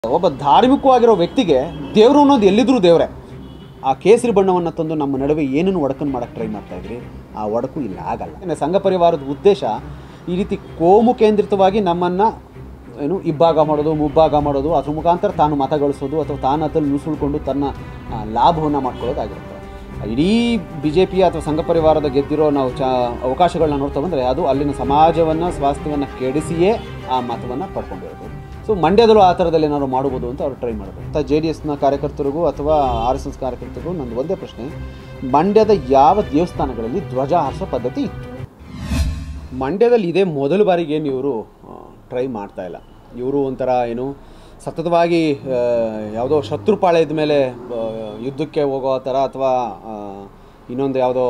ಒಬ್ಬ ಧಾರ್ಮಿಕವಾಗಿರೋ ವ್ಯಕ್ತಿಗೆ ದೇವರು ಅನ್ನೋದು ಎಲ್ಲಿದ್ರೂ ದೇವರೇ. ಆ ಕೇಸರಿ ಬಣ್ಣವನ್ನು ತಂದು ನಮ್ಮ ನಡುವೆ ಏನನ್ನು ಒಡಕನ್ನು ಮಾಡೋಕ್ಕೆ ಟ್ರೈ ಮಾಡ್ತಾಯಿದ್ರಿ, ಆ ಒಡಕು ಇಲ್ಲ, ಆಗಲ್ಲ. ಸಂಘ ಪರಿವಾರದ ಉದ್ದೇಶ ಈ ರೀತಿ ಕೋಮು ಕೇಂದ್ರಿತವಾಗಿ ನಮ್ಮನ್ನು ಇಬ್ಬಾಗ ಮಾಡೋದು, ಮುಬ್ಬಾಗ ಮಾಡೋದು, ಅದ್ರ ಮುಖಾಂತರ ತಾನು ಮತ ಗಳಿಸೋದು ಅಥವಾ ತಾನು ಅದನ್ನು ನುಸುಳ್ಕೊಂಡು ತನ್ನ ಲಾಭವನ್ನು ಮಾಡ್ಕೊಳ್ಳೋದಾಗಿರುತ್ತೆ. ಇಡೀ BJP ಅಥವಾ ಸಂಘ ಪರಿವಾರದ ಗೆದ್ದಿರೋ ನಾವು ಅವಕಾಶಗಳನ್ನ ನೋಡ್ತಾ ಬಂದರೆ ಅದು ಅಲ್ಲಿನ ಸಮಾಜವನ್ನು, ಸ್ವಾಸ್ಥ್ಯವನ್ನು ಕೆಡಿಸಿಯೇ ಆ ಮತವನ್ನು ಪಡ್ಕೊಂಡಿರೋದು. ಸೊ ಮಂಡ್ಯದಲ್ಲೂ ಆ ಥರದಲ್ಲಿ ಏನಾದ್ರು ಮಾಡ್ಬೋದು ಅಂತ ಅವ್ರು ಟ್ರೈ ಮಾಡೋದು. ಅಥವಾ JDSನ ಕಾರ್ಯಕರ್ತರಿಗೂ ಅಥವಾ RSS ಕಾರ್ಯಕರ್ತರಿಗೂ ನಂದು ಒಂದೇ ಪ್ರಶ್ನೆ, ಮಂಡ್ಯದ ಯಾವ ದೇವಸ್ಥಾನಗಳಲ್ಲಿ ಧ್ವಜ ಹಾರಿಸೋ ಪದ್ಧತಿ ಇತ್ತು? ಮಂಡ್ಯದಲ್ಲಿ ಇದೇ ಮೊದಲ ಬಾರಿಗೆ ಇವರು ಟ್ರೈ ಮಾಡ್ತಾಯಿಲ್ಲ. ಇವರು ಒಂಥರ ಸತತವಾಗಿ ಯಾವುದೋ ಶತ್ರುಪಾಳ್ಯದ ಮೇಲೆ ಯುದ್ಧಕ್ಕೆ ಹೋಗೋ ಥರ ಅಥವಾ ಇನ್ನೊಂದು ಯಾವುದೋ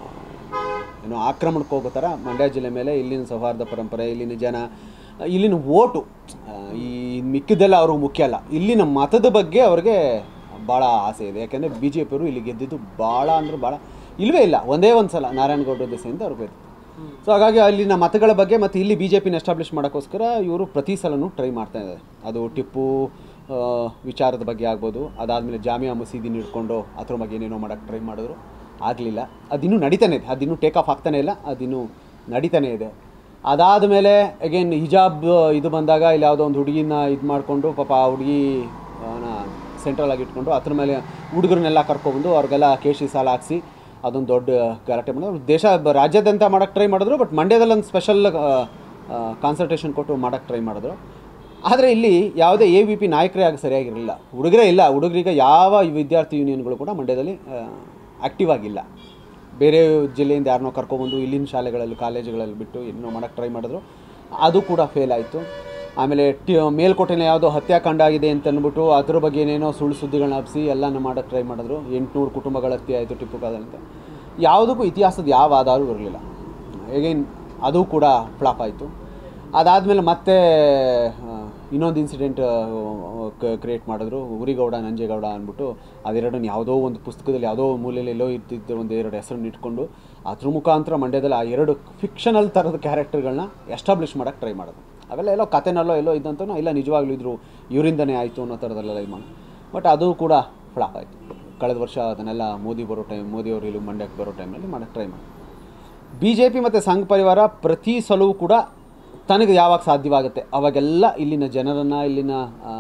ಆಕ್ರಮಣಕ್ಕೆ ಹೋಗೋ ಥರ ಮಂಡ್ಯ ಜಿಲ್ಲೆ ಮೇಲೆ ಇಲ್ಲಿನ ಸೌಹಾರ್ದ ಪರಂಪರೆ, ಇಲ್ಲಿನ ಜನ, ಇಲ್ಲಿನ ಓಟು, ಈ ಮಿಕ್ಕಿದ್ದೆಲ್ಲ ಅವ್ರಿಗೆ ಮುಖ್ಯ ಅಲ್ಲ. ಇಲ್ಲಿನ ಮತದ ಬಗ್ಗೆ ಅವ್ರಿಗೆ ಭಾಳ ಆಸೆ ಇದೆ. ಯಾಕೆಂದರೆ BJP ಅವರು ಇಲ್ಲಿ ಗೆದ್ದಿದ್ದು ಭಾಳ ಅಂದರೆ ಭಾಳ ಇಲ್ಲವೇ ಇಲ್ಲ, ಒಂದೇ ಒಂದು ಸಲ ನಾರಾಯಣಗೌಡ ದೆಸೆಯಿಂದ ಅವ್ರಿಗೆ ಗೆದ್ದು. ಸೊ ಹಾಗಾಗಿ ಅಲ್ಲಿನ ಮತಗಳ ಬಗ್ಗೆ ಮತ್ತು ಇಲ್ಲಿ BJPನ ಎಸ್ಟಾಬ್ಲಿಷ್ ಮಾಡೋಕ್ಕೋಸ್ಕರ ಇವರು ಪ್ರತಿ ಸಲನೂ ಟ್ರೈ ಮಾಡ್ತಾಯಿದ್ದಾರೆ. ಅದು ಟಿಪ್ಪು ವಿಚಾರದ ಬಗ್ಗೆ ಆಗ್ಬೋದು, ಅದಾದಮೇಲೆ ಜಾಮಿಯಾ ಮಸೀದಿನ ಹಿಡ್ಕೊಂಡು ಅದ್ರ ಬಗ್ಗೆ ಏನೇನೋ ಮಾಡೋಕ್ಕೆ ಟ್ರೈ ಮಾಡಿದ್ರು, ಆಗಲಿಲ್ಲ. ಅದಿನ್ನೂ ನಡೀತಾನೆ ಇದೆ, ಅದಿನ್ನೂ ಟೇಕ್ ಆಫ್ ಆಗ್ತಾನೆ ಇಲ್ಲ, ಅದಿನ್ನೂ ನಡೀತಾನೆ ಇದೆ. ಅದಾದಮೇಲೆ ಅಗೇನ್ ಹಿಜಾಬ್ ಇದು ಬಂದಾಗ ಇಲ್ಲಿ ಯಾವುದೋ ಒಂದು ಹುಡುಗಿನ ಇದು ಮಾಡಿಕೊಂಡು ಪಾಪ ಆ ಹುಡುಗಿ ಸೆಂಟ್ರಲ್ ಆಗಿ ಇಟ್ಕೊಂಡು ಅದ್ರ ಮೇಲೆ ಹುಡುಗರನ್ನೆಲ್ಲ ಕರ್ಕೊಬಂದು ಅವ್ರಿಗೆಲ್ಲ ಕೇಶಿ ಸಾಲ ಹಾಕಿಸಿ ಅದೊಂದು ದೊಡ್ಡ ಗಲಾಟೆ ಮಾಡಿದ್ರು. ರಾಜ್ಯಾದ್ಯಂತ ಮಾಡೋಕ್ಕೆ ಟ್ರೈ ಮಾಡಿದ್ರು, ಬಟ್ ಮಂಡ್ಯದಲ್ಲಿ ಒಂದು ಸ್ಪೆಷಲ್ ಕಾನ್ಸಂಟ್ರೇಷನ್ ಕೊಟ್ಟು ಮಾಡೋಕ್ಕೆ ಟ್ರೈ ಮಾಡಿದ್ರು. ಆದರೆ ಇಲ್ಲಿ ಯಾವುದೇ AVP ನಾಯಕರೇ ಆಗಿ ಸರಿಯಾಗಿರಲಿಲ್ಲ, ಹುಡುಗರೇ ಇಲ್ಲ. ಹುಡುಗರಿಗೆ ಯಾವ ವಿದ್ಯಾರ್ಥಿ ಯೂನಿಯನ್ಗಳು ಕೂಡ ಮಂಡ್ಯದಲ್ಲಿ ಆ್ಯಕ್ಟಿವ್ ಆಗಿಲ್ಲ. ಬೇರೆ ಜಿಲ್ಲೆಯಿಂದ ಯಾರನ್ನೋ ಕರ್ಕೊಬಂದು ಇಲ್ಲಿನ ಶಾಲೆಗಳಲ್ಲಿ, ಕಾಲೇಜುಗಳಲ್ಲಿ ಬಿಟ್ಟು ಏನೋ ಮಾಡೋಕ್ಕೆ ಟ್ರೈ ಮಾಡಿದ್ರು, ಅದು ಕೂಡ ಫೇಲ್ ಆಯಿತು. ಆಮೇಲೆ ಮೇಲ್ಕೋಟೆನ ಯಾವುದೋ ಹತ್ಯಾಕಾಂಡ ಆಗಿದೆ ಅಂತ ಅಂದ್ಬಿಟ್ಟು ಅದ್ರ ಬಗ್ಗೆ ಏನೇನೋ ಸುಳ್ಳು ಸುದ್ದಿಗಳನ್ನ ಹಬ್ಬಿಸಿ ಎಲ್ಲನೂ ಮಾಡೋಕ್ಕೆ ಟ್ರೈ ಮಾಡಿದ್ರು. 800 ಕುಟುಂಬಗಳ ಹತ್ಯೆ ಆಯಿತು ಟಿಪ್ಪು ಕಾಲದಂತೆ. ಯಾವುದಕ್ಕೂ ಇತಿಹಾಸದ ಯಾವ ಆಧಾರವೂ ಇರಲಿಲ್ಲ. ಅಗೇನ್ ಅದು ಕೂಡ ಫ್ಲಾಪ್ ಆಯಿತು. ಅದಾದಮೇಲೆ ಮತ್ತೆ ಇನ್ನೊಂದು ಇನ್ಸಿಡೆಂಟ್ ಕ್ರಿಯೇಟ್ ಮಾಡಿದ್ರು, ಉರಿಗೌಡ ನಂಜೇಗೌಡ ಅಂದ್ಬಿಟ್ಟು. ಅದೆರಡನ್ನು ಯಾವುದೋ ಒಂದು ಪುಸ್ತಕದಲ್ಲಿ ಯಾವುದೋ ಮೂಲೆಯಲ್ಲಿ ಎಲ್ಲೋ ಇರ್ತಿದ್ದ ಎರಡು ಹೆಸರನ್ನು ಇಟ್ಕೊಂಡು ಅದ್ರ ಮುಖಾಂತರ ಮಂಡ್ಯದಲ್ಲಿ ಆ ಎರಡು ಫಿಕ್ಷನಲ್ ಥರದ ಕ್ಯಾರೆಕ್ಟರ್ಗಳನ್ನ ಎಸ್ಟಾಬ್ಲಿಷ್ ಮಾಡೋಕ್ಕೆ ಟ್ರೈ ಮಾಡೋದು. ಅವೆಲ್ಲ ಎಲ್ಲೋ ಕತೆನಲ್ಲೋ ಎಲ್ಲೋ ಇದ್ದಂತನೋ ಇಲ್ಲ ನಿಜವಾಗ್ಲೂ ಇದ್ರು ಇವರಿಂದನೇ ಆಯಿತು ಅನ್ನೋ ಥರದಲ್ಲೆಲ್ಲ ಇದು ಮಾಡಿ, ಬಟ್ ಅದು ಕೂಡ ಫ್ಲಾಪ್ ಆಯಿತು. ಕಳೆದ ವರ್ಷ ಅದನ್ನೆಲ್ಲ ಮೋದಿಯವರು ಇಲ್ಲಿ ಮಂಡ್ಯಕ್ಕೆ ಬರೋ ಟೈಮಲ್ಲಿ ಮಾಡೋಕ್ಕೆ ಟ್ರೈ ಮಾಡಿ. BJP ಮತ್ತು ಸಂಘ ಪರಿವಾರ ಪ್ರತಿ ಸಲವೂ ಕೂಡ ತನಗೆ ಯಾವಾಗ ಸಾಧ್ಯವಾಗುತ್ತೆ ಅವಾಗೆಲ್ಲ ಇಲ್ಲಿನ ಜನರನ್ನು, ಇಲ್ಲಿನ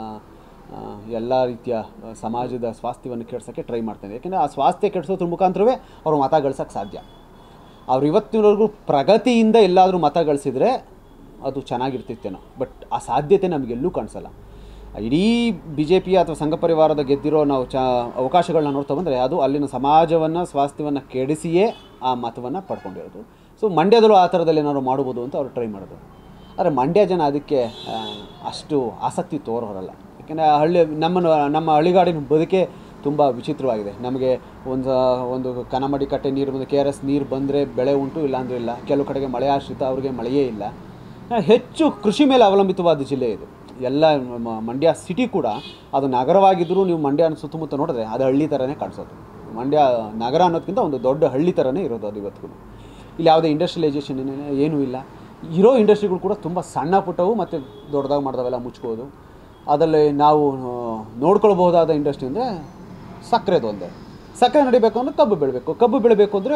ಎಲ್ಲ ರೀತಿಯ ಸಮಾಜದ ಸ್ವಾಸ್ಥ್ಯವನ್ನು ಕೆಡ್ಸೋಕ್ಕೆ ಟ್ರೈ ಮಾಡ್ತಾಯಿದೆ. ಯಾಕೆಂದರೆ ಆ ಸ್ವಾಸ್ಥ್ಯ ಕೆಡಿಸೋದ್ರ ಮುಖಾಂತರವೇ ಅವರು ಮತ ಗಳಿಸೋಕ್ಕೆ ಸಾಧ್ಯ. ಅವ್ರು ಇವತ್ತಿನವರೆಗೂ ಪ್ರಗತಿಯಿಂದ ಎಲ್ಲಾದರೂ ಮತ ಗಳಿಸಿದರೆ ಅದು ಚೆನ್ನಾಗಿರ್ತಿತ್ತೇನೋ, ಬಟ್ ಆ ಸಾಧ್ಯತೆ ನಮಗೆಲ್ಲೂ ಕಾಣಿಸಲ್ಲ. ಇಡೀ BJP ಅಥವಾ ಸಂಘ ಪರಿವಾರದ ಗೆದ್ದಿರೋ ನಾವು ಅವಕಾಶಗಳನ್ನ ನೋಡ್ತಾ ಬಂದರೆ ಅದು ಅಲ್ಲಿನ ಸಮಾಜವನ್ನು, ಸ್ವಾಸ್ಥ್ಯವನ್ನು ಕೆಡಿಸಿಯೇ ಆ ಮತವನ್ನು ಪಡ್ಕೊಂಡಿರೋದು. ಸೊ ಮಂಡ್ಯದಲ್ಲೂ ಆ ಥರದಲ್ಲಿ ಏನಾದ್ರು ಮಾಡ್ಬೋದು ಅಂತ ಅವ್ರು ಟ್ರೈ ಮಾಡೋದು. ಆದರೆ ಮಂಡ್ಯ ಜನ ಅದಕ್ಕೆ ಅಷ್ಟು ಆಸಕ್ತಿ ತೋರೋರಲ್ಲ. ಯಾಕೆಂದರೆ ನಮ್ಮ ಹಳ್ಳಿಗಾಡಿನ ಬದುಕೆ ತುಂಬ ವಿಚಿತ್ರವಾಗಿದೆ. ನಮಗೆ ಒಂದು ಕನಮಡಿ ಕಟ್ಟೆ ನೀರು ಬಂದು KRS ನೀರು ಬಂದರೆ ಬೆಳೆ ಉಂಟು, ಇಲ್ಲಾಂದರೆ ಇಲ್ಲ. ಕೆಲವು ಕಡೆಗೆ ಮಳೆ ಆಶ್ರಿತ, ಅವ್ರಿಗೆ ಮಳೆಯೇ ಇಲ್ಲ. ಹೆಚ್ಚು ಕೃಷಿ ಮೇಲೆ ಅವಲಂಬಿತವಾದ ಜಿಲ್ಲೆ ಇದು. ಎಲ್ಲ ಮಂಡ್ಯ ಸಿಟಿ ಕೂಡ ಅದು ನಗರವಾಗಿದ್ದರೂ ನೀವು ಮಂಡ್ಯನ ಸುತ್ತಮುತ್ತ ನೋಡಿದ್ರೆ ಅದು ಹಳ್ಳಿ ಥರನೇ ಕಾಣಿಸೋದು. ಮಂಡ್ಯ ನಗರ ಅನ್ನೋದಕ್ಕಿಂತ ಒಂದು ದೊಡ್ಡ ಹಳ್ಳಿ ಥರನೇ ಇರೋದು ಅದು ಇವತ್ತಿಗೂ. ಇಲ್ಲಿ ಯಾವುದೇ ಇಂಡಸ್ಟ್ರಿಯಲೈಸೇಷನ್ ಏನೂ ಇಲ್ಲ. ಇರೋ ಇಂಡಸ್ಟ್ರಿಗಳು ಕೂಡ ತುಂಬ ಸಣ್ಣ ಪುಟ್ಟವು ಮತ್ತು ದೊಡ್ಡದಾಗಿ ಮಾಡಿದವೆಲ್ಲ ಮುಚ್ಕೋದು. ಅದರಲ್ಲಿ ನಾವು ನೋಡ್ಕೊಳ್ಬಹುದಾದ ಇಂಡಸ್ಟ್ರಿ ಅಂದರೆ ಸಕ್ಕರೆದು ಒಂದೇ. ಸಕ್ಕರೆ ನಡಿಬೇಕು ಅಂದರೆ ಕಬ್ಬು ಬೆಳಿಬೇಕು ಅಂದರೆ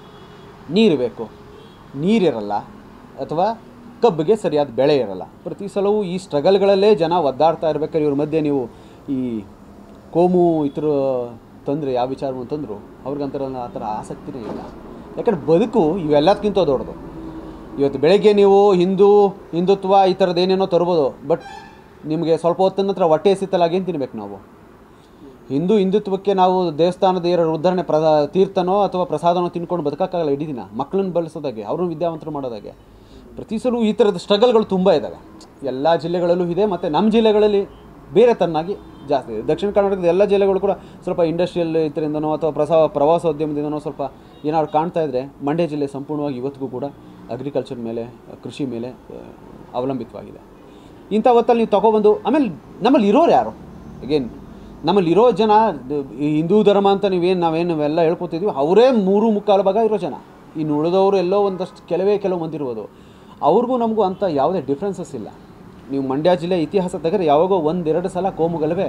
ನೀರು ಬೇಕು, ನೀರಿರಲ್ಲ ಅಥವಾ ಕಬ್ಬಿಗೆ ಸರಿಯಾದ ಬೆಳೆ ಇರಲ್ಲ. ಪ್ರತಿ ಸಲವೂ ಈ ಸ್ಟ್ರಗಲ್ಗಳಲ್ಲೇ ಜನ ಒದ್ದಾಡ್ತಾ ಇರ್ಬೇಕಾದ್ರೆ ಇವ್ರ ಮಧ್ಯೆ ನೀವು ಈ ಕೋಮು ಇತರ ತಂದರೆ ಯಾವ ವಿಚಾರವನ್ನು ತಂದರು ಅವ್ರಿಗಂತರ ಆ ಥರ ಆಸಕ್ತಿನೇ ಇಲ್ಲ. ಯಾಕಂದರೆ ಬದುಕು ಇವೆಲ್ಲದಕ್ಕಿಂತ ದೊಡ್ಡದು. ಇವತ್ತು ಬೆಳಗ್ಗೆ ನೀವು ಹಿಂದುತ್ವ ಈ ಥರದ್ದು ಏನೇನೋ ತರ್ಬೋದು, ಬಟ್ ನಿಮಗೆ ಸ್ವಲ್ಪ ಹೊತ್ತಿನ ನಂತರ ಹೊಟ್ಟೆ ಹಸಿತಲಾಗಿ ಏನು ತಿನ್ಬೇಕು ನಾವು? ಹಿಂದುತ್ವಕ್ಕೆ ನಾವು ದೇವಸ್ಥಾನದ ಉದ್ಧರಣೆ ತೀರ್ಥನೋ ಅಥವಾ ಪ್ರಸಾದನೋ ತಿನ್ಕೊಂಡು ಬದುಕೋಕ್ಕಾಗಲ್ಲ ಇಡೀ ದಿನ. ಮಕ್ಕಳನ್ನ ಬೆಳೆಸೋದಾಗೆ, ಅವ್ರನ್ನ ವಿದ್ಯಾವಂತರು ಮಾಡೋದಾಗೆ ಪ್ರತಿ ಸಲ ಈ ಥರದ ಸ್ಟ್ರಗಲ್ಗಳು ತುಂಬ ಇದ್ದಾವೆ. ಎಲ್ಲ ಜಿಲ್ಲೆಗಳಲ್ಲೂ ಇದೆ, ಮತ್ತು ನಮ್ಮ ಜಿಲ್ಲೆಗಳಲ್ಲಿ ಬೇರೆ ತನ್ನಾಗಿ ಜಾಸ್ತಿ ಇದೆ. ದಕ್ಷಿಣ ಕರ್ನಾಟಕದ ಎಲ್ಲ ಜಿಲ್ಲೆಗಳು ಕೂಡ ಸ್ವಲ್ಪ ಇಂಡಸ್ಟ್ರಿಯಲ್ ಇದರಿಂದನೋ ಅಥವಾ ಪ್ರವಾಸೋದ್ಯಮದಿಂದನೋ ಸ್ವಲ್ಪ ಏನಾದ್ರು ಕಾಣ್ತಾ ಇದ್ದರೆ, ಮಂಡ್ಯ ಜಿಲ್ಲೆ ಸಂಪೂರ್ಣವಾಗಿ ಇವತ್ತಿಗೂ ಕೂಡ ಅಗ್ರಿಕಲ್ಚರ್ ಮೇಲೆ, ಕೃಷಿ ಮೇಲೆ ಅವಲಂಬಿತವಾಗಿದೆ. ಇಂಥ ಹೊತ್ತಲ್ಲಿ ನೀವು ತೊಗೊಬಂದು ಆಮೇಲೆ ನಮ್ಮಲ್ಲಿ ಇರೋರು ಯಾರು? ಅಗೇನ್ ನಮ್ಮಲ್ಲಿರೋ ಜನ ಹಿಂದೂ ಧರ್ಮ ಅಂತ ನಾವೆಲ್ಲ ಹೇಳ್ಕೊತಿದ್ವಿ, ಅವರೇ 3/4 ಭಾಗ ಇರೋ ಜನ. ಇನ್ನು ಉಳಿದವರು ಎಲ್ಲೋ ಒಂದಷ್ಟು ಕೆಲವು ಮಂದಿ ಇರ್ಬೋದು. ಅವ್ರಿಗೂ ನಮಗೂ ಅಂಥ ಯಾವುದೇ ಡಿಫ್ರೆನ್ಸಸ್ ಇಲ್ಲ. ನೀವು ಮಂಡ್ಯ ಜಿಲ್ಲೆ ಇತಿಹಾಸ ತೆಗೆದ್ರೆ ಯಾವಾಗೋ ಒಂದೆರಡು ಸಲ ಕೋಮು ಗಲಭೆ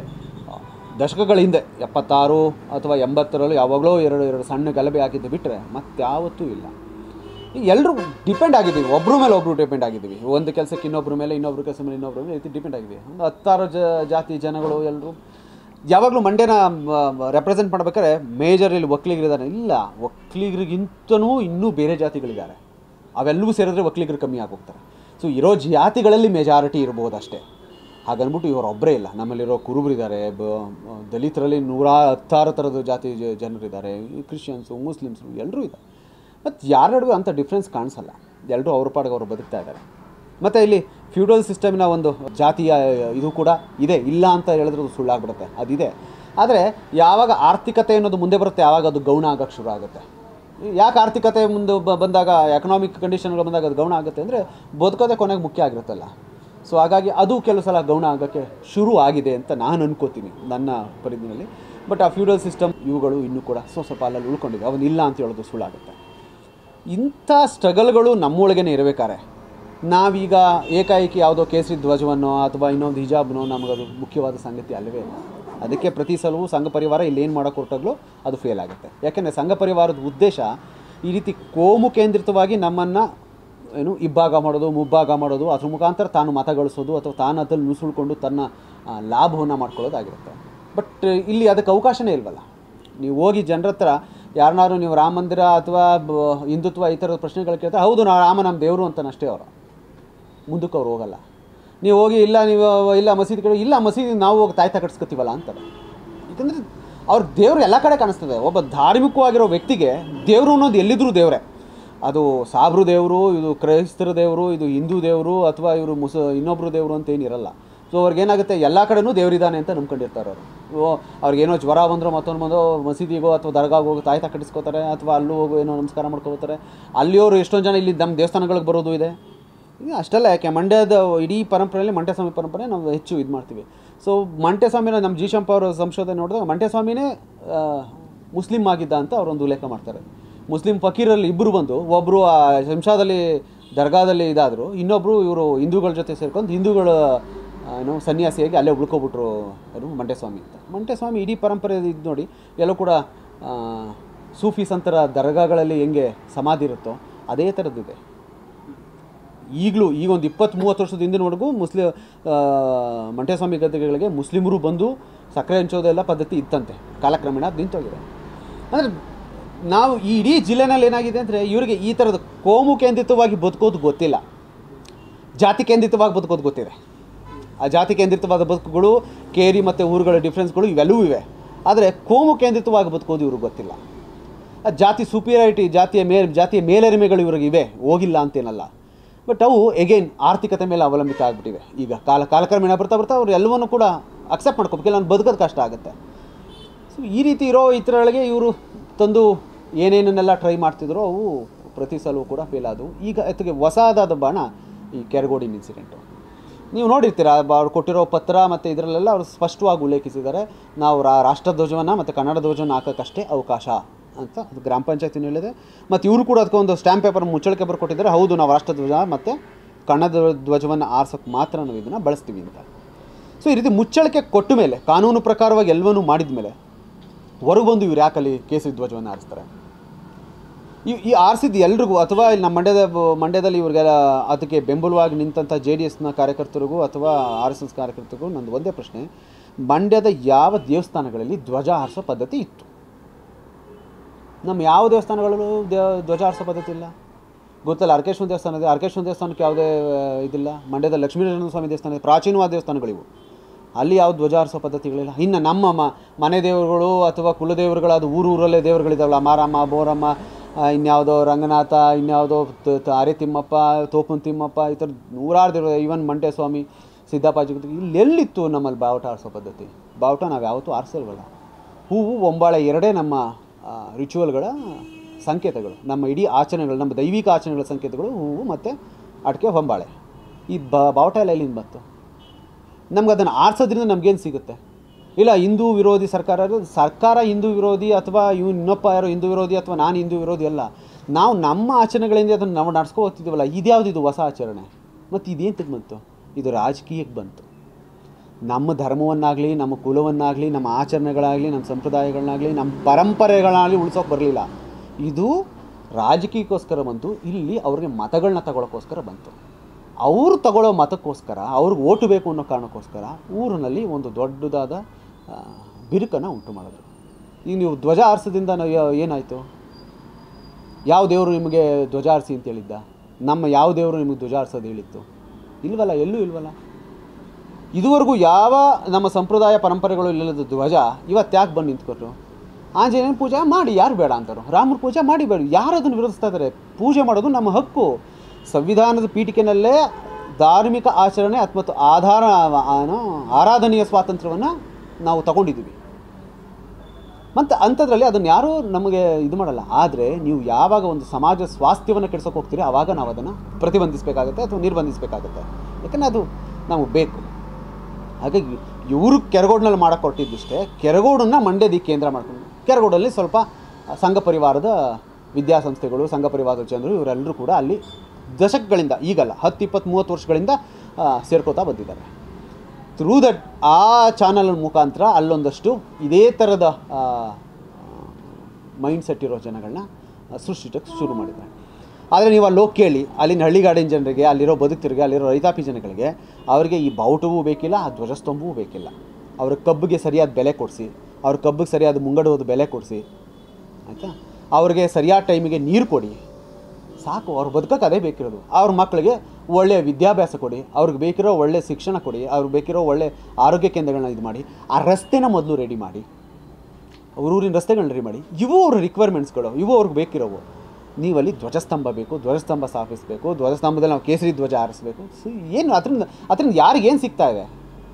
ದಶಕಗಳ ಹಿಂದೆ 76 ಅಥವಾ 80ರಲ್ಲಿ ಯಾವಾಗಲೋ ಎರಡು ಸಣ್ಣ ಗಲಭೆ ಆಗಿದ್ದು ಬಿಟ್ಟರೆ ಮತ್ತಾವತ್ತೂ ಇಲ್ಲ. ಈಗ ಎಲ್ಲರೂ ಡಿಪೆಂಡ್ ಆಗಿದ್ದೀವಿ, ಒಬ್ಬರ ಮೇಲೆ ಒಬ್ಬರು ಡಿಪೆಂಡ್ ಆಗಿದ್ದೀವಿ. ಒಂದು ಕೆಲಸಕ್ಕೆ ಇನ್ನೊಬ್ಬರ ಮೇಲೆ, ಇನ್ನೊಬ್ಬರ ಕೆಲಸ ಮೇಲೆ ಇನ್ನೊಬ್ಬರ ಮೇಲೆ ರೀತಿ ಡಿಪೆಂಡ್ ಆಗಿದ್ದೀವಿ. ಒಂದು 10 ಜಾತಿ ಜನಗಳು ಎಲ್ಲರೂ ಯಾವಾಗಲೂ ಮಂಡ್ಯನ ರೆಪ್ರೆಸೆಂಟ್ ಮಾಡ್ಬೇಕಾದ್ರೆ ಮೇಜರ್ ಇಲ್ಲಿ ಒಕ್ಕಲಿಗರಿದ್ದಾರೆ. ಇಲ್ಲ, ಒಕ್ಕಲಿಗರಿಗಿಂತನೂ ಇನ್ನೂ ಬೇರೆ ಜಾತಿಗಳಿದ್ದಾರೆ. ಅವೆಲ್ಲವೂ ಸೇರಿದ್ರೆ ಒಕ್ಕಲಿಗರು ಕಮ್ಮಿ ಆಗೋಗ್ತಾರೆ. ಸೊ ಇರೋ ಜಾತಿಗಳಲ್ಲಿ ಮೆಜಾರಿಟಿ ಇರ್ಬೋದು ಅಷ್ಟೇ. ಹಾಗನ್ಬಿಟ್ಟು ಇವರೊಬ್ಬರೇ ಇಲ್ಲ. ನಮ್ಮಲ್ಲಿರೋ ಕುರುಬರಿದ್ದಾರೆ, ದಲಿತರಲ್ಲಿ 116 ಥರದ ಜಾತಿ ಜನರಿದ್ದಾರೆ, ಕ್ರಿಶ್ಚಿಯನ್ಸು, ಮುಸ್ಲಿಮ್ಸು ಎಲ್ಲರೂ ಇದ್ದಾರೆ. ಮತ್ತು ಯಾರ ನಡುವೆ ಅಂಥ ಡಿಫ್ರೆನ್ಸ್ ಕಾಣಿಸಲ್ಲ. ಎಲ್ಲರೂ ಅವ್ರ ಪಾಡಿಗೆ ಅವರು ಬದುಕ್ತಾ ಇದ್ದಾರೆ. ಮತ್ತು ಇಲ್ಲಿ ಫ್ಯೂಡಲ್ ಸಿಸ್ಟಮ್ನ ಒಂದು ಜಾತಿಯ ಇದು ಕೂಡ ಇದೆ, ಇಲ್ಲ ಅಂತ ಹೇಳಿದ್ರೆ ಅದು ಸುಳ್ಳಾಗ್ಬಿಡುತ್ತೆ, ಅದಿದೆ. ಆದರೆ ಯಾವಾಗ ಆರ್ಥಿಕತೆ ಅನ್ನೋದು ಮುಂದೆ ಬರುತ್ತೆ ಆವಾಗ ಅದು ಗೌಣ ಆಗೋಕ್ಕೆ ಶುರು ಆಗುತ್ತೆ. ಯಾಕೆ ಆರ್ಥಿಕತೆ ಮುಂದೆ ಬಂದಾಗ, ಎಕನಾಮಿಕ್ ಕಂಡೀಷನ್ಗಳು ಬಂದಾಗ ಅದು ಗೌಣ ಆಗುತ್ತೆ ಅಂದರೆ ಬದುಕೋದೇ ಕೊನೆಗೆ ಮುಖ್ಯ ಆಗಿರುತ್ತಲ್ಲ. ಸೊ ಹಾಗಾಗಿ ಅದು ಕೆಲವು ಸಲ ಗೌಣ ಆಗೋಕ್ಕೆ ಶುರು ಆಗಿದೆ ಅಂತ ನಾನು ಅನ್ಕೋತೀನಿ ನನ್ನ ಪರಿಧಿನಲ್ಲಿ. ಬಟ್ ಆ ಫ್ಯೂಡಲ್ ಸಿಸ್ಟಮ್ ಇವುಗಳು ಇನ್ನೂ ಕೂಡ ಸ್ವಲ್ಪ ಅಲ್ಲಲ್ಲಿ ಉಳ್ಕೊಂಡಿದೆ, ಅವನು ಇಲ್ಲ ಅಂತ ಹೇಳೋದು ಸುಳ್ಳಾಗುತ್ತೆ. ಇಂಥ ಸ್ಟ್ರಗಲ್ಗಳು ನಮ್ಮೊಳಗೇ ಇರಬೇಕಾರೆ ನಾವೀಗ ಏಕಾಏಕಿ ಯಾವುದೋ ಕೇಸರಿ ಧ್ವಜವನ್ನೋ ಅಥವಾ ಇನ್ನೊಂದು ಹಿಜಾಬ್ನೋ ನಮಗದು ಮುಖ್ಯವಾದ ಸಂಗತಿ ಅಲ್ಲವೇ ಇಲ್ಲ. ಅದಕ್ಕೆ ಪ್ರತಿ ಸಲವೂ ಸಂಘ ಪರಿವಾರ ಇಲ್ಲೇನು ಮಾಡೋಕ್ಕೆ ಹೊರಟಾಗಲೂ ಅದು ಫೇಲ್ ಆಗುತ್ತೆ. ಯಾಕೆಂದರೆ ಸಂಘ ಪರಿವಾರದ ಉದ್ದೇಶ ಈ ರೀತಿ ಕೋಮು ಕೇಂದ್ರಿತವಾಗಿ ನಮ್ಮನ್ನು ಇಬ್ಬಾಗ ಮಾಡೋದು, ಮುಬ್ಬಾಗ ಮಾಡೋದು, ಅದ್ರ ಮುಖಾಂತರ ತಾನು ಮತ ಗಳಿಸೋದು ಅಥವಾ ತಾನು ಅದ್ರಲ್ಲಿ ನುಸುಳ್ಕೊಂಡು ತನ್ನ ಲಾಭವನ್ನು ಮಾಡ್ಕೊಳ್ಳೋದಾಗಿರುತ್ತೆ. ಬಟ್ ಇಲ್ಲಿ ಅದಕ್ಕೆ ಅವಕಾಶನೇ ಇಲ್ವಲ್ಲ. ನೀವು ಹೋಗಿ ಜನರ ಹತ್ರ ಯಾರನ್ನಾರು ನೀವು ರಾಮ ಮಂದಿರ ಅಥವಾ ಹಿಂದುತ್ವ ಈ ಥರದ ಪ್ರಶ್ನೆಗಳು ಕೇಳ್ತಾರೆ, ಹೌದು ನಾವು ರಾಮ ನಮ್ಮ ದೇವರು ಅಂತನಷ್ಟೇ ಅವರು, ಮುಂದಕ್ಕೆ ಅವ್ರು ಹೋಗಲ್ಲ. ನೀವು ಹೋಗಿ ಇಲ್ಲ ನೀವು ಇಲ್ಲ ಮಸೀದಿ ಕಡೆ, ಇಲ್ಲ ಮಸೀದಿ ನಾವು ಹೋಗಿ ತಾಯ್ತ ಕಟ್ಸ್ಕೊತೀವಲ್ಲ ಅಂತಾರೆ. ಯಾಕಂದರೆ ಅವ್ರ ದೇವರು ಎಲ್ಲ ಕಡೆ ಕಾಣಿಸ್ತದೆ. ಒಬ್ಬ ಧಾರ್ಮಿಕವಾಗಿರೋ ವ್ಯಕ್ತಿಗೆ ದೇವರು ಅನ್ನೋದು ಎಲ್ಲಿದ್ದರೂ ದೇವರೇ. ಅದು ಸಾಬ್ರು ದೇವರು, ಇದು ಕ್ರೈಸ್ತರ ದೇವರು, ಇದು ಹಿಂದೂ ದೇವರು ಅಥವಾ ಇವರು ಇನ್ನೊಬ್ಬರು ದೇವರು ಅಂತ ಏನಿರಲ್ಲ. ಸೊ ಅವ್ರಿಗೇನಾಗುತ್ತೆ, ಎಲ್ಲ ಕಡೆನೂ ದೇವರಿದ್ದಾನೆ ಅಂತ ನಂಬ್ಕೊಂಡಿರ್ತಾರೆ ಅವರು. ಅವ್ರಿಗೇನೋ ಜ್ವರ ಬಂದರೂ ಮತ್ತೊಂದು ಬಂದು ಮಸೀದಿಗೋ ಅಥವಾ ದರ್ಗಾಗೆ ಹೋಗಿ ತಾಯ್ತ ಕಟ್ಟಿಸ್ಕೋತಾರೆ ಅಥವಾ ಅಲ್ಲೂ ಹೋಗೋ ಏನೋ ನಮಸ್ಕಾರ ಮಾಡ್ಕೋತಾರೆ. ಅಲ್ಲಿಯವರು ಎಷ್ಟೊಂದು ಜನ ಇಲ್ಲಿ ನಮ್ಮ ದೇವಸ್ಥಾನಗಳಿಗೆ ಬರೋದು ಇದೆ. ಈಗ ಅಷ್ಟೆಲ್ಲ ಯಾಕೆ, ಮಂಡ್ಯದ ಇಡೀ ಪರಂಪರೆಯಲ್ಲಿ ಮಂಟೆಸ್ವಾಮಿ ಪರಂಪರೆ ನಾವು ಹೆಚ್ಚು ಇದು ಮಾಡ್ತೀವಿ. ಸೊ ಮಂಟೆಸ್ವಾಮಿನ ನಮ್ಮ ಜಿ ಶಂಪ ಅವರ ಸಂಶೋಧನೆ ನೋಡಿದಾಗ ಮಂಟೆಸ್ವಾಮಿನೇ ಮುಸ್ಲಿಮ್ ಆಗಿದ್ದ ಅಂತ ಅವರೊಂದು ಉಲ್ಲೇಖ ಮಾಡ್ತಾರೆ. ಮುಸ್ಲಿಂ ಫಕೀರಲ್ಲಿ ಇಬ್ಬರು ಬಂದು, ಒಬ್ಬರು ಆ ಶಂಶಾದಲ್ಲಿ ದರ್ಗಾದಲ್ಲಿ ಇದಾದರು, ಇನ್ನೊಬ್ಬರು ಇವರು ಹಿಂದೂಗಳ ಜೊತೆ ಸೇರ್ಕೊಂಡು ಹಿಂದೂಗಳ ಸನ್ಯಾಸಿಯಾಗಿ ಅಲ್ಲೇ ಉಳ್ಕೊಬಿಟ್ರು ಮಂಟೆಸ್ವಾಮಿ ಅಂತ. ಮಂಟೆಸ್ವಾಮಿ ಇಡೀ ಪರಂಪರೆ ಇದು ನೋಡಿ, ಎಲ್ಲೂ ಕೂಡ ಸೂಫಿ ಸಂತರ ದರ್ಗಾಗಳಲ್ಲಿ ಹೆಂಗೆ ಸಮಾಧಿ ಇರುತ್ತೋ ಅದೇ ಥರದ್ದಿದೆ. ಈಗಲೂ ಈಗ ಒಂದು 20-30 ವರ್ಷದ ಹಿಂದಿನವರೆಗೂ ಮಂಟೆಸ್ವಾಮಿ ಗದ್ದೆಗಳಿಗೆ ಮುಸ್ಲಿಮರು ಬಂದು ಸಕ್ಕರೆ ಹಂಚೋದೆಲ್ಲ ಪದ್ಧತಿ ಇತ್ತಂತೆ. ಕಾಲಕ್ರಮೇಣ ಅದು ನಿಂತೋಗಿದೆ. ಅಂದರೆ ನಾವು ಈ ಇಡೀ ಜಿಲ್ಲೆನಲ್ಲಿ ಏನಾಗಿದೆ ಅಂದರೆ ಇವರಿಗೆ ಈ ಥರದ ಕೋಮು ಕೇಂದ್ರಿತವಾಗಿ ಬದುಕೋದು ಗೊತ್ತಿಲ್ಲ, ಜಾತಿ ಕೇಂದ್ರಿತವಾಗಿ ಬದುಕೋದು ಗೊತ್ತಿದೆ. ಆ ಜಾತಿ ಕೇಂದ್ರಿತವಾದ ಬದುಕುಗಳು, ಕೇರಿ ಮತ್ತು ಊರುಗಳ ಡಿಫ್ರೆನ್ಸ್ಗಳು ಇವೆಲ್ಲವೂ ಇವೆ. ಆದರೆ ಕೋಮು ಕೇಂದ್ರಿತವಾಗಿ ಬದುಕೋದು ಇವ್ರಿಗೆ ಗೊತ್ತಿಲ್ಲ. ಜಾತಿ ಸುಪೀರಿಯಾರಿಟಿ, ಜಾತಿಯ ಮೇಲರಿಮೆಗಳು ಇವ್ರಿಗೆ ಇವೆ, ಹೋಗಿಲ್ಲ ಅಂತೇನಲ್ಲ. ಬಟ್ ಅವು ಎಗೈನ್ ಆರ್ಥಿಕತೆ ಮೇಲೆ ಅವಲಂಬಿತ ಆಗಿಬಿಟ್ಟಿವೆ. ಈಗ ಕಾಲಕ್ರಮೇಣ ಬರ್ತಾ ಅವ್ರು ಎಲ್ಲವನ್ನೂ ಕೂಡ ಅಕ್ಸೆಪ್ಟ್ ಮಾಡ್ಕೋಬೇಕಿಲ್ಲ, ನಾನು ಬದುಕೋದು ಕಷ್ಟ ಆಗುತ್ತೆ. ಸೊ ಈ ರೀತಿ ಇರೋ ಇತರಗಳಿಗೆ ಇವರು ತಂದು ಏನೇನನ್ನೆಲ್ಲ ಟ್ರೈ ಮಾಡ್ತಿದ್ರು ಅವು ಪ್ರತಿ ಸಲವೂ ಕೂಡ ಫೇಲ್ ಆದವು. ಈಗ ಎತ್ತಿಗೆ ಹೊಸದಾದ ಬಾಣ ಈ ಕೆರಗೋಡಿನ ಇನ್ಸಿಡೆಂಟು. ನೀವು ನೋಡಿರ್ತೀರ, ಅವ್ರು ಕೊಟ್ಟಿರೋ ಪತ್ರ ಮತ್ತು ಇದರಲ್ಲೆಲ್ಲ ಅವರು ಸ್ಪಷ್ಟವಾಗಿ ಉಲ್ಲೇಖಿಸಿದ್ದಾರೆ, ನಾವು ರಾಷ್ಟ್ರಧ್ವಜವನ್ನು ಮತ್ತು ಕನ್ನಡ ಧ್ವಜವನ್ನು ಹಾಕೋಕ್ಕಷ್ಟೇ ಅವಕಾಶ ಅಂತ ಅದು ಗ್ರಾಮ ಪಂಚಾಯತಿನೂ ಹೇಳಿದೆ. ಮತ್ತು ಇವರು ಕೂಡ ಅದಕ್ಕೊಂದು ಸ್ಟ್ಯಾಂಪ್ ಪೇಪರ್ ಮುಚ್ಚಳಿಕೆ ಬರ್ಕೊಟ್ಟಿದ್ದಾರೆ, ಹೌದು ನಾವು ರಾಷ್ಟ್ರಧ್ವಜ ಮತ್ತು ಕನ್ನಡ ಧ್ವಜವನ್ನು ಆರಿಸೋಕ್ಕೆ ಮಾತ್ರ ನಾವು ಇದನ್ನು ಬಳಸ್ತೀವಿ ಅಂತ. ಸೊ ಈ ರೀತಿ ಮುಚ್ಚಳಿಕೆ ಕೊಟ್ಟ ಮೇಲೆ, ಕಾನೂನು ಪ್ರಕಾರವಾಗಿ ಎಲ್ಲವನ್ನೂ ಮಾಡಿದ ಮೇಲೆ ಹೊರಗೆ ಬಂದು ಇವ್ರು ಯಾಕಲ್ಲಿ ಕೇಸರಿ ಧ್ವಜವನ್ನು ಆರಿಸ್ತಾರೆ? ಈ ಆರಿಸಿದ್ದು ಎಲ್ರಿಗೂ ಅಥವಾ ಇಲ್ಲಿ ನಮ್ಮ ಮಂಡ್ಯದಲ್ಲಿ ಇವ್ರಿಗೆಲ್ಲ ಅದಕ್ಕೆ ಬೆಂಬಲವಾಗಿ ನಿಂತಹ JDSನ ಕಾರ್ಯಕರ್ತರಿಗೂ ಅಥವಾ RSS ಕಾರ್ಯಕರ್ತರಿಗೂ ನಂದು ಒಂದೇ ಪ್ರಶ್ನೆ, ಮಂಡ್ಯದ ಯಾವ ದೇವಸ್ಥಾನಗಳಲ್ಲಿ ಧ್ವಜ ಹಾರಿಸೋ ಪದ್ಧತಿ ಇತ್ತು? ನಮ್ಮ ಯಾವ ದೇವಸ್ಥಾನಗಳಲ್ಲೂ ಧ್ವಜ ಹಾರಿಸೋ ಪದ್ಧತಿ ಇಲ್ಲ. ಗೊತ್ತಲ್ಲ, ಅರ್ಕೇಶ್ವರ ದೇವಸ್ಥಾನ ಇದೆ, ಅರ್ಕೇಶ್ವರ ದೇವಸ್ಥಾನಕ್ಕೆ ಯಾವುದೇ ಇದಿಲ್ಲ. ಮಂಡ್ಯದ ಲಕ್ಷ್ಮೀನಾರಾಯಣ ಸ್ವಾಮಿ ದೇವಸ್ಥಾನ ಇದೆ, ಪ್ರಾಚೀನವಾದ ದೇವಸ್ಥಾನಗಳಿವು, ಅಲ್ಲಿ ಯಾವ ಧ್ವಜ ಹಾರಿಸೋ ಪದ್ಧತಿಗಳಿಲ್ಲ. ಇನ್ನು ನಮ್ಮ ಮನೆ ದೇವರುಗಳು ಅಥವಾ ಕುಲದೇವರುಗಳು, ಅದು ಊರಲ್ಲೇ ದೇವರುಗಳಿದ್ದಾವಲ್ಲ, ಮಾರಮ್ಮ, ಬೋರಮ್ಮ, ಇನ್ಯಾವುದೋ ರಂಗನಾಥ, ಇನ್ಯಾವುದೋ ಅರೆ ತಿಮ್ಮಪ್ಪ, ತೋಪನ್ ತಿಮ್ಮಪ್ಪ, ಈ ಥರ ನೂರಾರು ದೇವರು, ಈವನ್ ಮಂಟೆಸ್ವಾಮಿ, ಸಿದ್ದಪ್ಪಾಜಿ, ಇಲ್ಲೆಲ್ಲಿತ್ತು ನಮ್ಮಲ್ಲಿ ಬಾವುಟ ಆರಿಸೋ ಪದ್ಧತಿ? ಬಾವುಟ ನಾವು ಯಾವತ್ತೂ ಆರಿಸಲ್ವಲ್ಲ. ಹೂವು, ಒಂಬಾಳೆ ಎರಡೇ ನಮ್ಮ ರಿಚುವಲ್ಗಳ ಸಂಕೇತಗಳು, ನಮ್ಮ ಇಡೀ ಆಚರಣೆಗಳು, ನಮ್ಮ ದೈವಿಕ ಆಚರಣೆಗಳ ಸಂಕೇತಗಳು ಹೂವು ಮತ್ತು ಅಡಿಕೆ, ಹೊಂಬಾಳೆ. ಈ ಬಾವುಟ ಎಲ್ಲ ಎಲ್ಲಿಂದ ಬಂತು? ನಮ್ಗೆ ಅದನ್ನು ಆರಿಸೋದ್ರಿಂದ ನಮಗೇನು ಸಿಗುತ್ತೆ? ಇಲ್ಲ, ಹಿಂದೂ ವಿರೋಧಿ ಸರ್ಕಾರ ಹಿಂದೂ ವಿರೋಧಿ ಅಥವಾ ಇನ್ನೊಬ್ಬ ಯಾರೋ ಹಿಂದೂ ವಿರೋಧಿ ಅಥವಾ ನಾನು ಹಿಂದೂ ವಿರೋಧಿ ಅಲ್ಲ. ನಾವು ನಮ್ಮ ಆಚರಣೆಗಳಿಂದ ಅದನ್ನು ನಾವು ನಡ್ಸ್ಕೊ ಹೋಗ್ತಿದ್ದೀವಲ್ಲ, ಇದ್ಯಾವುದಿದು ಹೊಸ ಆಚರಣೆ? ಮತ್ತು ಇದೇನು ಬಂತು? ಇದು ರಾಜಕೀಯಕ್ಕೆ ಬಂತು. ನಮ್ಮ ಧರ್ಮವನ್ನಾಗಲಿ, ನಮ್ಮ ಕುಲವನ್ನಾಗಲಿ, ನಮ್ಮ ಆಚರಣೆಗಳಾಗಲಿ, ನಮ್ಮ ಸಂಪ್ರದಾಯಗಳನ್ನಾಗಲಿ, ನಮ್ಮ ಪರಂಪರೆಗಳನ್ನಾಗಲಿ ಉಳಿಸೋಕೆ ಬರಲಿಲ್ಲ. ಇದು ರಾಜಕೀಯಕ್ಕೋಸ್ಕರ ಬಂತು. ಇಲ್ಲಿ ಅವ್ರಿಗೆ ಮತಗಳನ್ನ ತಗೊಳ್ಳೋಕ್ಕೋಸ್ಕರ ಬಂತು. ಅವರು ತಗೊಳ್ಳೋ ಮತಕ್ಕೋಸ್ಕರ, ಅವ್ರಿಗೆ ಓಟು ಬೇಕು ಅನ್ನೋ ಕಾರಣಕ್ಕೋಸ್ಕರ ಊರಿನಲ್ಲಿ ಒಂದು ದೊಡ್ಡದಾದ ಬಿರುಕನ್ನು ಉಂಟು ಮಾಡಿದ್ರು. ಈಗ ನೀವು ಧ್ವಜ ಆರಿಸೋದ್ರಿಂದ ಏನಾಯಿತು? ಯಾವ ದೇವರು ನಿಮಗೆ ಧ್ವಜ ಆರಿಸಿ ಅಂತ ಹೇಳಿದ್ದ? ನಮ್ಮ ಯಾವ ದೇವರು ನಿಮಗೆ ಧ್ವಜ ಆರಿಸೋದು ಹೇಳಿತ್ತು? ಇಲ್ವಲ್ಲ, ಎಲ್ಲೂ ಇಲ್ವಲ್ಲ. ಇದುವರೆಗೂ ಯಾವ ನಮ್ಮ ಸಂಪ್ರದಾಯ ಪರಂಪರೆಗಳು ಇಲ್ಲದ ಧ್ವಜ ಇವತ್ತು ಯಾಕೆ ಬಂದು ನಿಂತ್ಕೊಟ್ರು? ಆಂಜನೇಯನ ಪೂಜೆ ಮಾಡಿ, ಯಾರು ಬೇಡ ಅಂತಾರೋ? ರಾಮರ ಪೂಜೆ ಮಾಡಿ ಬೇಡ, ಯಾರು ಅದನ್ನು ವಿರೋಧಿಸ್ತಾ ಇದ್ದಾರೆ? ಪೂಜೆ ಮಾಡೋದು ನಮ್ಮ ಹಕ್ಕು. ಸಂವಿಧಾನದ ಪೀಠಿಕೆನಲ್ಲೇ ಧಾರ್ಮಿಕ ಆಚರಣೆ ಮತ್ತು ಆರಾಧನೆಯ ಸ್ವಾತಂತ್ರ್ಯವನ್ನು ನಾವು ತಗೊಂಡಿದ್ದೀವಿ. ಮತ್ತು ಅಂಥದ್ರಲ್ಲಿ ಅದನ್ನು ಯಾರೂ ನಮಗೆ ಇದು ಮಾಡಲ್ಲ. ಆದರೆ ನೀವು ಯಾವಾಗ ಒಂದು ಸಮಾಜ ಸ್ವಾಸ್ಥ್ಯವನ್ನು ಕೆಡ್ಸೋಕೆ ಹೋಗ್ತೀರಿ, ಆವಾಗ ನಾವು ಅದನ್ನು ಪ್ರತಿಬಂಧಿಸಬೇಕಾಗುತ್ತೆ ಅಥವಾ ನಿರ್ಬಂಧಿಸಬೇಕಾಗುತ್ತೆ. ಯಾಕಂದರೆ ಅದು ನಮಗೆ ಬೇಕು. ಹಾಗಾಗಿ ಇವರು ಕೆರಗೋಡಿನಲ್ಲಿ ಮಾಡೋಕ್ಕೆ ಹೊರಟಿದ್ದಿಷ್ಟೇ. ಕೆರಗೋಡನ್ನು ಮಂಡ್ಯದ ಕೇಂದ್ರ ಮಾಡ್ಕೊಂಡು, ಕೆರಗೋಡಲ್ಲಿ ಸ್ವಲ್ಪ ಸಂಘ ಪರಿವಾರದ ವಿದ್ಯಾಸಂಸ್ಥೆಗಳು, ಸಂಘ ಪರಿವಾರದ ಜನರು ಇವರೆಲ್ಲರೂ ಕೂಡ ಅಲ್ಲಿ ದಶಕಗಳಿಂದ, ಈಗಲ್ಲ 10, 20, 30 ವರ್ಷಗಳಿಂದ ಸೇರ್ಕೋತಾ ಬಂದಿದ್ದಾರೆ. ಥ್ರೂ ದಟ್ ಆ ಚಾನಲ್ ಮುಖಾಂತರ ಅಲ್ಲೊಂದಷ್ಟು ಇದೇ ಥರದ ಮೈಂಡ್ಸೆಟ್ ಇರೋ ಜನಗಳನ್ನ ಸೃಷ್ಟಿಸೋಕ್ಕೆ ಶುರು ಮಾಡಿದ್ದಾರೆ. ಆದರೆ ನೀವು ಅಲ್ಲಿ ಹೋಗಿ ಕೇಳಿ, ಅಲ್ಲಿನ ಹಳ್ಳಿಗಾಡಿನ ಜನರಿಗೆ, ಅಲ್ಲಿರೋ ಬದುಕರಿಗೆ, ಅಲ್ಲಿರೋ ರೈತಾಪಿ ಜನಗಳಿಗೆ, ಅವರಿಗೆ ಈ ಬಾವುಟವೂ ಬೇಕಿಲ್ಲ, ಆ ಧ್ವಜಸ್ತಂಭವೂ ಬೇಕಿಲ್ಲ. ಅವ್ರ ಕಬ್ಬಿಗೆ ಸರಿಯಾದ ಬೆಲೆ ಕೊಡಿಸಿ, ಅವ್ರ ಕಬ್ಬಿಗೆ ಸರಿಯಾದ ಮುಂಗಡವಾದ ಬೆಲೆ ಕೊಡಿಸಿ, ಆಯಿತಾ, ಅವ್ರಿಗೆ ಸರಿಯಾದ ಟೈಮಿಗೆ ನೀರು ಕೊಡಿ, ಸಾಕು. ಅವ್ರು ಬದುಕೋಕೆ ಅದೇ ಬೇಕಿರೋದು. ಅವ್ರ ಮಕ್ಕಳಿಗೆ ಒಳ್ಳೆಯ ವಿದ್ಯಾಭ್ಯಾಸ ಕೊಡಿ, ಅವ್ರಿಗೆ ಬೇಕಿರೋ ಒಳ್ಳೆಯ ಶಿಕ್ಷಣ ಕೊಡಿ, ಅವ್ರಿಗೆ ಬೇಕಿರೋ ಒಳ್ಳೆ ಆರೋಗ್ಯ ಕೇಂದ್ರಗಳನ್ನ ಇದು ಮಾಡಿ, ಆ ರಸ್ತೆನ ಮೊದಲು ರೆಡಿ ಮಾಡಿ, ಊರಿನ ರಸ್ತೆಗಳನ್ನ ರೆಡಿ ಮಾಡಿ. ಇವು ಅವ್ರ ರಿಕ್ವೈರ್ಮೆಂಟ್ಸ್ಗಳು, ಇವು ಅವ್ರಿಗೆ ಬೇಕಿರೋವು. ನೀವಲ್ಲಿ ಧ್ವಜಸ್ತಂಭ ಬೇಕು, ಧ್ವಜಸ್ತಂಭ ಸ್ಥಾಪಿಸಬೇಕು, ಧ್ವಜಸ್ತಂಭದಲ್ಲಿ ನಾವು ಕೇಸರಿ ಧ್ವಜ ಆರಿಸಬೇಕು. ಏನು ಅದರಿಂದ ಯಾರಿಗೇನು ಸಿಗ್ತಾ ಇದೆ?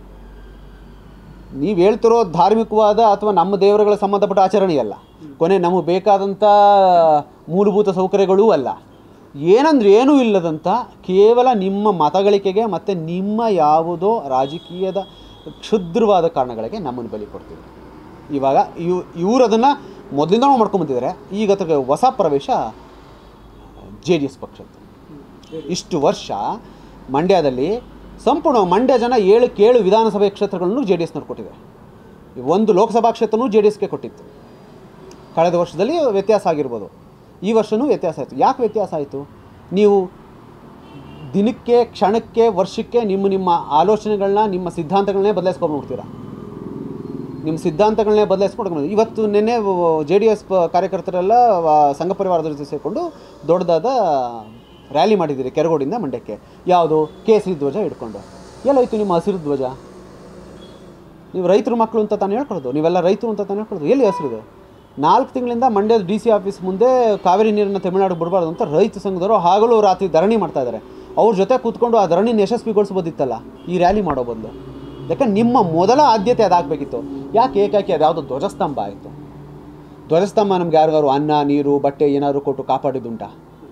ನೀವು ಹೇಳ್ತಿರೋ ಧಾರ್ಮಿಕವಾದ ಅಥವಾ ನಮ್ಮ ದೇವರುಗಳ ಸಂಬಂಧಪಟ್ಟ ಆಚರಣೆಯಲ್ಲ, ಕೊನೆ ನಮಗೆ ಬೇಕಾದಂಥ ಮೂಲಭೂತ ಸೌಕರ್ಯಗಳೂ ಅಲ್ಲ. ಏನಂದ್ರೆ ಏನೂ ಇಲ್ಲದಂಥ ಕೇವಲ ನಿಮ್ಮ ಮತಗಳಿಕೆಗೆ ಮತ್ತು ನಿಮ್ಮ ಯಾವುದೋ ರಾಜಕೀಯದ ಕ್ಷುದ್ರವಾದ ಕಾರಣಗಳಿಗೆ ನಮ್ಮನ್ನು ಬಲಿ ಕೊಡ್ತೀವಿ. ಇವಾಗ ಇವರು ಅದನ್ನು ಮೊದಲಿಂದ ಮಾಡ್ಕೊಂಬಂದಿದ್ದಾರೆ. ಈಗ ಅದಕ್ಕೆ ಹೊಸ ಪ್ರವೇಶ JDS ಪಕ್ಷದ್ದು. ಇಷ್ಟು ವರ್ಷ ಮಂಡ್ಯದಲ್ಲಿ ಸಂಪೂರ್ಣ ಮಂಡ್ಯ ಜನ 7 ವಿಧಾನಸಭೆ ಕ್ಷೇತ್ರಗಳನ್ನು JDSನವ್ರು ಕೊಟ್ಟಿದ್ದಾರೆ. ಒಂದು ಲೋಕಸಭಾ ಕ್ಷೇತ್ರನೂ JDSಗೆ ಕೊಟ್ಟಿತ್ತು. ಕಳೆದ ವರ್ಷದಲ್ಲಿ ವ್ಯತ್ಯಾಸ ಆಗಿರ್ಬೋದು, ಈ ವರ್ಷವೂ ವ್ಯತ್ಯಾಸ ಆಯಿತು. ಯಾಕೆ ವ್ಯತ್ಯಾಸ ಆಯಿತು? ನೀವು ದಿನಕ್ಕೆ, ಕ್ಷಣಕ್ಕೆ, ವರ್ಷಕ್ಕೆ ನಿಮ್ಮ ಆಲೋಚನೆಗಳನ್ನ, ನಿಮ್ಮ ಸಿದ್ಧಾಂತಗಳನ್ನೇ ಬದಲಾಯಿಸ್ಕೊಂಡ್ಬಿಡ್ತೀರಾ. ನಿಮ್ಮ ಸಿದ್ಧಾಂತಗಳನ್ನೇ ಬದಲಾಯಿಸ್ಕೊಂಡು ಇವತ್ತು ನಿನ್ನೆ JDS ಕಾರ್ಯಕರ್ತರೆಲ್ಲ ಸಂಘ ಪರಿವಾರದ ಜೊತೆ ಸೇರಿಕೊಂಡು ದೊಡ್ಡದಾದ ರ್ಯಾಲಿ ಮಾಡಿದ್ದೀರಿ ಕೆರಗೋಡಿಂದ ಮಂಡ್ಯಕ್ಕೆ. ಯಾವುದು? ಕೇಸರಿ ಧ್ವಜ ಹಿಡ್ಕೊಂಡು. ಎಲ್ಲೋಯ್ತು ನಿಮ್ಮ ಹಸಿರು ಧ್ವಜ? ನೀವು ರೈತರ ಮಕ್ಕಳು ಅಂತ ತಾನು ಹೇಳ್ಕೊಳ್ಳೋದು, ನೀವೆಲ್ಲ ರೈತರು ಅಂತ ತಾನು ಹೇಳ್ಕೊಳ್ಳೋದು. ಎಲ್ಲಿ ಹಸಿರುದು? 4 ತಿಂಗಳಿಂದ ಮಂಡ್ಯದ DC ಆಫೀಸ್ ಮುಂದೆ ಕಾವೇರಿ ನೀರನ್ನು ತಮಿಳುನಾಡಿಗೆ ಬಿಡಬಾರ್ದು ಅಂತ ರೈತ ಸಂಘದವರು ಹಗಲು ರಾತ್ರಿ ಧರಣಿ ಮಾಡ್ತಾ ಇದ್ದಾರೆ. ಅವ್ರ ಜೊತೆ ಕೂತ್ಕೊಂಡು ಆ ಧರಣಿನ ಯಶಸ್ವಿಗೊಳಿಸ್ಬೋದಿತ್ತಲ್ಲ ಈ ರ್ಯಾಲಿ ಮಾಡೋ ಬದಲು. ಯಾಕಂದ್ರೆ ನಿಮ್ಮ ಮೊದಲ ಆದ್ಯತೆ ಅದಾಗಬೇಕಿತ್ತು. ಯಾಕೆ ಏಕಾಕಿ ಅದು ಯಾವುದೋ ಧ್ವಜಸ್ತಂಭ ಆಯಿತು? ಧ್ವಜಸ್ತಂಭ ನಮ್ಗೆ ಯಾರಿಗಾರು ಅನ್ನ, ನೀರು, ಬಟ್ಟೆ ಏನಾದ್ರು ಕೊಟ್ಟು ಕಾಪಾಡಿದ್ದುಂಟಾ?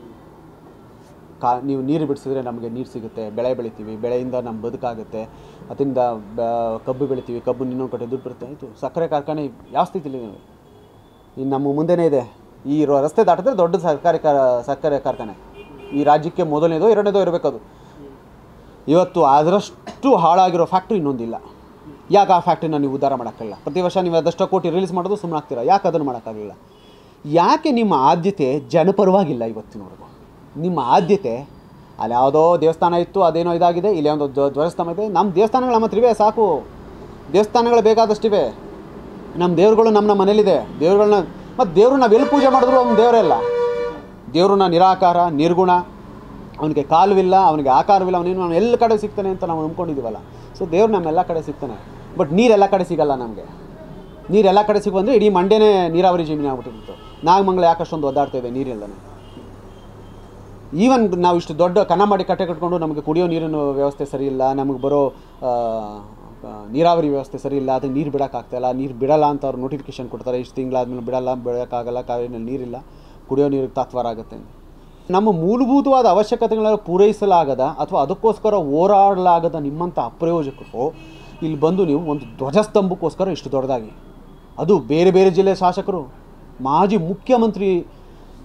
ನೀವು ನೀರು ಬಿಡಿಸಿದ್ರೆ ನಮಗೆ ನೀರು ಸಿಗುತ್ತೆ, ಬೆಳೆ ಬೆಳಿತೀವಿ, ಬೆಳೆಯಿಂದ ನಮ್ಮ ಬದುಕಾಗುತ್ತೆ, ಅದರಿಂದ ಕಬ್ಬು ಬೆಳಿತೀವಿ, ಕಬ್ಬು ಇನ್ನೊಂದು ಕಡೆ ದುಡ್ಡು ಬರುತ್ತೆ. ಆಯಿತು. ಸಕ್ಕರೆ ಕಾರ್ಖಾನೆ ಯಾವ ಸ್ಥಿತಿಲಿ ನೀವು? ಇನ್ನು ನಮ್ಮ ಮುಂದೆನೇ ಇದೆ. ಈ ರಸ್ತೆ ದಾಟಿದ್ರೆ ದೊಡ್ಡ ಸಕ್ಕರೆ ಕಾರ್ಖಾನೆ ಈ ರಾಜ್ಯಕ್ಕೆ ಮೊದಲನೇದೋ ಎರಡನೇದೋ ಇರಬೇಕದು. ಇವತ್ತು ಅದರಷ್ಟು ಹಾಳಾಗಿರೋ ಫ್ಯಾಕ್ಟ್ರಿ ಇನ್ನೊಂದಿಲ್ಲ. ಯಾಕೆ ಆ ಫ್ಯಾಕ್ಟ್ರಿನ ನೀವು ಉದ್ಧಾರ ಮಾಡೋಕ್ಕಾಗಲ್ಲ? ಪ್ರತಿ ವರ್ಷ ನೀವು ಅದಷ್ಟು ಕೋಟಿ ರಿಲೀಸ್ ಮಾಡೋದು ಸುಮ್ಮನೆ ಆಗ್ತೀರಾ. ಯಾಕೆ ಅದನ್ನು ಮಾಡೋಕ್ಕಾಗಲಿಲ್ಲ? ಯಾಕೆ ನಿಮ್ಮ ಆದ್ಯತೆ ಜನಪರವಾಗಿಲ್ಲ? ಇವತ್ತಿನವರೆಗೂ ನಿಮ್ಮ ಆದ್ಯತೆ ಅಲ್ಲಿ ಯಾವುದೋ ದೇವಸ್ಥಾನ ಇತ್ತು, ಅದೇನೋ ಇದಾಗಿದೆ, ಇಲ್ಲಿ ಒಂದು ಧ್ವಜಸ್ತಂಭ ಇದೆ. ನಮ್ಮ ದೇವಸ್ಥಾನಗಳು ನಮ್ಮ ಹತ್ರ ಇವೆ, ಸಾಕು. ದೇವಸ್ಥಾನಗಳು ಬೇಕಾದಷ್ಟಿವೆ. ನಮ್ಮ ದೇವ್ರುಗಳು ನಮ್ಮ ಮನೇಲಿದೆ. ದೇವ್ರುಗಳನ್ನ ಮತ್ತು ದೇವ್ರು ನಾವು ಎಲ್ಲಿ ಪೂಜೆ ಮಾಡಿದ್ರು ಅವ್ನ ದೇವರೇ ಅಲ್ಲ. ದೇವ್ರನ್ನ ನಿರಾಕಾರ, ನಿರ್ಗುಣ, ಅವನಿಗೆ ಕಾಲುವಿಲ್ಲ, ಅವನಿಗೆ ಆಕಾರವಿಲ್ಲ, ಅವನು ಎಲ್ಲ ಕಡೆ ಸಿಗ್ತಾನೆ ಅಂತ ನಾವು ನಂಬ್ಕೊಂಡಿದ್ದೀವಲ್ಲ. ಸೊ ದೇವ್ರು ನಮ್ಮೆಲ್ಲ ಕಡೆ ಸಿಗ್ತಾನೆ. ಬಟ್ ನೀರೆಲ್ಲ ಕಡೆ ಸಿಗಲ್ಲ ನಮಗೆ. ನೀರೆಲ್ಲ ಕಡೆ ಸಿಗುವಂದರೆ ಇಡೀ ಮಂಡ್ಯನೇ ನೀರಾವರಿ ಜಮೀನು ಆಗ್ಬಿಟ್ಟಿತ್ತು. ನಾಗಮಂಗಲ ಯಾಕಷ್ಟೊಂದು ಒದ್ದಾಡ್ತಾ ಇದೆ ನೀರಿಲ್ಲದೆ. ಈವನ್ ನಾವು ಇಷ್ಟು ದೊಡ್ಡ ಕನ್ನಂಬಾಡಿ ಕಟ್ಟೆ ಕಟ್ಕೊಂಡು ನಮಗೆ ಕುಡಿಯೋ ನೀರಿನ ವ್ಯವಸ್ಥೆ ಸರಿ ಇಲ್ಲ, ನಮಗೆ ಬರೋ ನೀರಾವರಿ ವ್ಯವಸ್ಥೆ ಸರಿ ಇಲ್ಲ, ಅದಕ್ಕೆ ನೀರು ಬಿಡೋಕ್ಕಾಗ್ತಾಯಿಲ್ಲ. ನೀರು ಬಿಡಲ್ಲ ಅಂತ ಅವ್ರು ನೋಟಿಫಿಕೇಶನ್ ಕೊಡ್ತಾರೆ. ಇಷ್ಟು ತಿಂಗಳಾದ್ಮೇಲೆ ಬಿಡೋಕ್ಕಾಗಲ್ಲ, ಕಾವೇರಿನಲ್ಲಿ ನೀರಿಲ್ಲ, ಕುಡಿಯೋ ನೀರಿಗೆ ತಾತ್ವಾರ ಆಗುತ್ತೆ. ನಮ್ಮ ಮೂಲಭೂತವಾದ ಅವಶ್ಯಕತೆಗಳನ್ನು ಪೂರೈಸಲಾಗದ ಅಥವಾ ಅದಕ್ಕೋಸ್ಕರ ಹೋರಾಡಲಾಗದ ನಿಮ್ಮಂಥ ಅಪ್ರಯೋಜಕರು ಇಲ್ಲಿ ಬಂದು ನೀವು ಒಂದು ಧ್ವಜಸ್ತಂಭಕ್ಕೋಸ್ಕರ ಇಷ್ಟು ದೊಡ್ಡದಾಗಿ, ಅದು ಬೇರೆ ಬೇರೆ ಜಿಲ್ಲೆ ಶಾಸಕರು, ಮಾಜಿ ಮುಖ್ಯಮಂತ್ರಿ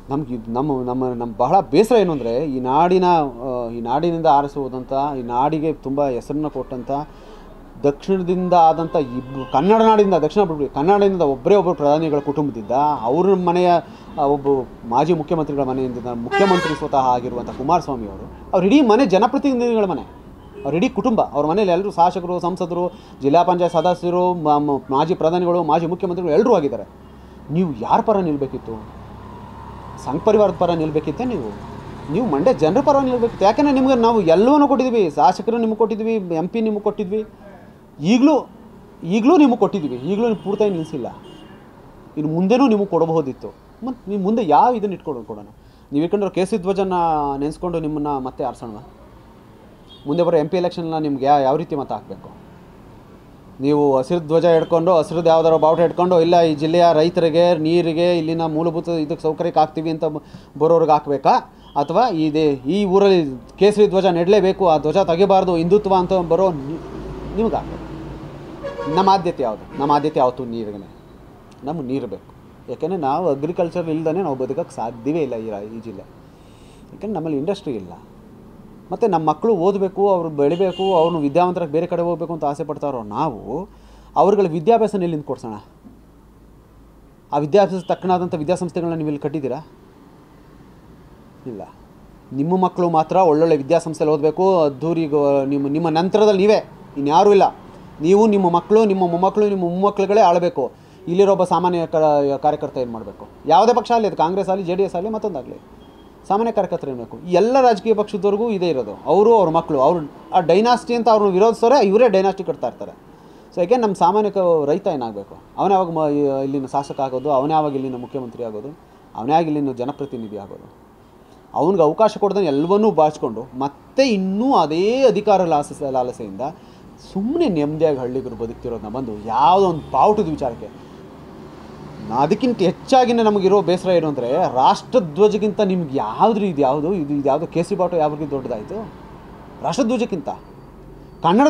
ನಮ್ಗೆ ಇದು ನಮ್ಮ ಬಹಳ ಬೇಸರ ಏನು ಅಂದರೆ ಈ ನಾಡಿನಿಂದ ಆರಿಸುವುದಂಥ ಈ ನಾಡಿಗೆ ತುಂಬ ಹೆಸರನ್ನು ಕೊಟ್ಟಂಥ ದಕ್ಷಿಣದಿಂದ ಆದಂಥ ಕನ್ನಡ ನಾಡಿಂದ ಕನ್ನಡದಿಂದ ಒಬ್ಬರು ಪ್ರಧಾನಿಗಳ ಕುಟುಂಬದಿಂದ ಅವ್ರ ಮನೆಯ ಒಬ್ಬ ಮಾಜಿ ಮುಖ್ಯಮಂತ್ರಿಗಳ ಮನೆಯಿಂದ ಮುಖ್ಯಮಂತ್ರಿ ಸ್ವತಃ ಆಗಿರುವಂಥ ಕುಮಾರಸ್ವಾಮಿ ಅವ್ರ ಇಡೀ ಮನೆ ಜನಪ್ರತಿನಿಧಿಗಳ ಮನೆ, ಅವ್ರ ಇಡೀ ಕುಟುಂಬ, ಅವ್ರ ಮನೇಲಿ ಎಲ್ಲರೂ ಶಾಸಕರು, ಸಂಸದರು, ಜಿಲ್ಲಾ ಪಂಚಾಯತ್ ಸದಸ್ಯರು, ಮಾಜಿ ಪ್ರಧಾನಿಗಳು, ಮಾಜಿ ಮುಖ್ಯಮಂತ್ರಿಗಳು ಎಲ್ಲರೂ ಆಗಿದ್ದಾರೆ. ನೀವು ಯಾರ ಪರ ನಿಲ್ಲಬೇಕಿತ್ತು? ಸಂಘ ಪರಿವಾರದ ಪರ ನಿಲ್ಲಬೇಕಿತ್ತೆ. ನೀವು ಮಂಡ್ಯ ಜನರ ಪರ ನಿಲ್ಲಬೇಕಿತ್ತು. ಯಾಕೆಂದರೆ ನಿಮ್ಗೆ ನಾವು ಎಲ್ಲವನ್ನೂ ಕೊಟ್ಟಿದ್ವಿ, ಶಾಸಕರು ನಿಮಗೆ ಕೊಟ್ಟಿದ್ವಿ, MP ನಿಮಗೆ ಕೊಟ್ಟಿದ್ವಿ, ಈಗಲೂ ನಿಮಗೆ ಕೊಟ್ಟಿದ್ವಿ, ಈಗಲೂ ನೀವು ಪೂರ್ತಿ ನಿಲ್ಲಿಸಿಲ್ಲ. ಇನ್ನು ಮುಂದೆನೂ ನಿಮಗೆ ಕೊಡಬಹುದಿತ್ತು. ಮತ್ತು ನೀವು ಮುಂದೆ ಯಾವ ಇದನ್ನು ಕೊಡೋಣ? ನೀವು ಇಟ್ಕೊಂಡ್ರೆ ಕೇಸರಿ ಧ್ವಜನ ನೆನೆಸ್ಕೊಂಡು ನಿಮ್ಮನ್ನು ಮತ್ತೆ ಆರಿಸೋಣ. ಮುಂದೆ ಬರೋ MP ಎಲೆಕ್ಷನ್ನ ನಿಮ್ಗೆ ಯಾವ ರೀತಿ ಮತ ಹಾಕಬೇಕು? ನೀವು ಹಸಿರು ಧ್ವಜ ಹಿಡ್ಕೊಂಡು, ಹಸಿರದ್ದು ಯಾವ್ದಾರು ಬಾವುಟ ಹಿಡ್ಕೊಂಡು, ಇಲ್ಲ ಈ ಜಿಲ್ಲೆಯ ರೈತರಿಗೆ, ನೀರಿಗೆ, ಇಲ್ಲಿನ ಮೂಲಭೂತ ಇದಕ್ಕೆ ಸೌಕರ್ಯಕ್ಕೆ ಹಾಕ್ತೀವಿ ಅಂತ ಬರೋರಿಗೆ ಹಾಕಬೇಕಾ? ಅಥವಾ ಈ ಊರಲ್ಲಿ ಕೇಸರಿ ಧ್ವಜ ನೆಡಲೇಬೇಕು, ಆ ಧ್ವಜ ತೆಗಿಬಾರ್ದು, ಹಿಂದುತ್ವ ಅಂತ ಬರೋ ನಿಮ್ಗೆ ಹಾಕಬೇಕು. ನಮ್ಮ ಆದ್ಯತೆ ಯಾವುದು? ನಮ್ಮ ಆದ್ಯತೆ ಯಾವತ್ತು ನೀರಿಗೆ. ನಮಗೆ ನೀರು ಬೇಕು. ಯಾಕೆಂದರೆ ನಾವು ಅಗ್ರಿಕಲ್ಚರ್ ಇಲ್ಲದೇ ನಾವು ಬದುಕೋಕ್ಕೆ ಸಾಧ್ಯವೇ ಇಲ್ಲ ಈ ಜಿಲ್ಲೆ. ಯಾಕೆಂದರೆ ನಮ್ಮಲ್ಲಿ ಇಂಡಸ್ಟ್ರಿ ಇಲ್ಲ. ಮತ್ತು ನಮ್ಮ ಮಕ್ಕಳು ಓದಬೇಕು, ಅವರು ಬೆಳಿಬೇಕು, ಅವ್ರನ್ನ ವಿದ್ಯಾವಂತರಾಗಿ ಬೇರೆ ಕಡೆ ಹೋಗಬೇಕು ಅಂತ ಆಸೆ ಪಡ್ತಾರೋ ನಾವು ಅವ್ರುಗಳ ವಿದ್ಯಾಭ್ಯಾಸನ ಎಲ್ಲಿಂದ ಕೊಡ್ಸೋಣ? ಆ ವಿದ್ಯಾಭ್ಯಾಸ ತಕ್ಕನಾದಂಥ ವಿದ್ಯಾಸಂಸ್ಥೆಗಳನ್ನ ನೀವು ಇಲ್ಲಿ ಕಟ್ಟಿದ್ದೀರಾ? ಇಲ್ಲ. ನಿಮ್ಮ ಮಕ್ಕಳು ಮಾತ್ರ ಒಳ್ಳೊಳ್ಳೆ ವಿದ್ಯಾಸಂಸ್ಥೆಯಲ್ಲಿ ಓದಬೇಕು, ಅದ್ದೂರಿಗೆ ನಿಮ್ಮ ನಂತರದಲ್ಲಿ ನೀವೇ, ಇನ್ಯಾರೂ ಇಲ್ಲ. ನೀವು, ನಿಮ್ಮ ಮಕ್ಕಳು, ನಿಮ್ಮ ಮೊಮ್ಮಕ್ಕಳು, ನಿಮ್ಮ ಮೊಮ್ಮಕ್ಕಳುಗಳೇ ಆಳಬೇಕು. ಇಲ್ಲಿರೋ ಒಬ್ಬ ಸಾಮಾನ್ಯ ಕಾರ್ಯಕರ್ತ ಏನು ಮಾಡಬೇಕು? ಯಾವುದೇ ಪಕ್ಷ ಆಗಲಿ, ಅದು ಕಾಂಗ್ರೆಸ್ ಆಗಲಿ, JDS ಆಗಲಿ, ಮತ್ತೊಂದಾಗಲಿ, ಸಾಮಾನ್ಯ ಕಾರ್ಯಕರ್ತರು ಇರಬೇಕು. ಎಲ್ಲ ರಾಜಕೀಯ ಪಕ್ಷದವರೆಗೂ ಇದೇ ಇರೋದು. ಅವ್ರ ಮಕ್ಕಳು, ಆ ಡೈನಾಸ್ಟಿ ಅಂತ ಅವ್ರನ್ನ ವಿರೋಧಿಸೋರೆ, ಇವರೇ ಡೈನಾಸ್ಟಿ ಕಟ್ತಾ ಇರ್ತಾರೆ. ಸೊ ಯಾಕೆ ನಮ್ಮ ಸಾಮಾನ್ಯ ರೈತ ಏನಾಗಬೇಕು? ಅವನೇ ಯಾವಾಗ ಇಲ್ಲಿನ ಶಾಸಕ ಆಗೋದು, ಅವನೇ ಯಾವಾಗ ಇಲ್ಲಿನ ಮುಖ್ಯಮಂತ್ರಿ ಆಗೋದು, ಅವನೇ ಆಗಿ ಇಲ್ಲಿನ ಜನಪ್ರತಿನಿಧಿ ಆಗೋದು? ಅವನಿಗೆ ಅವಕಾಶ ಕೊಡ್ದೇ ಎಲ್ಲವನ್ನೂ ಬಾಚಿಕೊಂಡು ಮತ್ತೆ ಇನ್ನೂ ಅದೇ ಅಧಿಕಾರ ಲಾಲಸೆಯಿಂದ ಸುಮ್ಮನೆ ನೆಮ್ಮದಿಯಾಗಿ ಹಳ್ಳಿಗರು ಬದುಕ್ತಿರೋದನ್ನ ಬಂದು ಯಾವುದೋ ಒಂದು ಬಾವುಟದ ವಿಚಾರಕ್ಕೆ. ಅದಕ್ಕಿಂತ ಹೆಚ್ಚಾಗಿನೇ ನಮಗಿರೋ ಬೇಸರ ಏನು ಅಂದರೆ, ರಾಷ್ಟ್ರಧ್ವಜಕ್ಕಿಂತ ನಿಮ್ಗೆ ಇದು ಕೇಸರಿ ಬಾವುಟ ಯಾವ್ರಿಗೆ ದೊಡ್ಡದಾಯಿತು? ರಾಷ್ಟ್ರಧ್ವಜಕ್ಕಿಂತ, ಕನ್ನಡ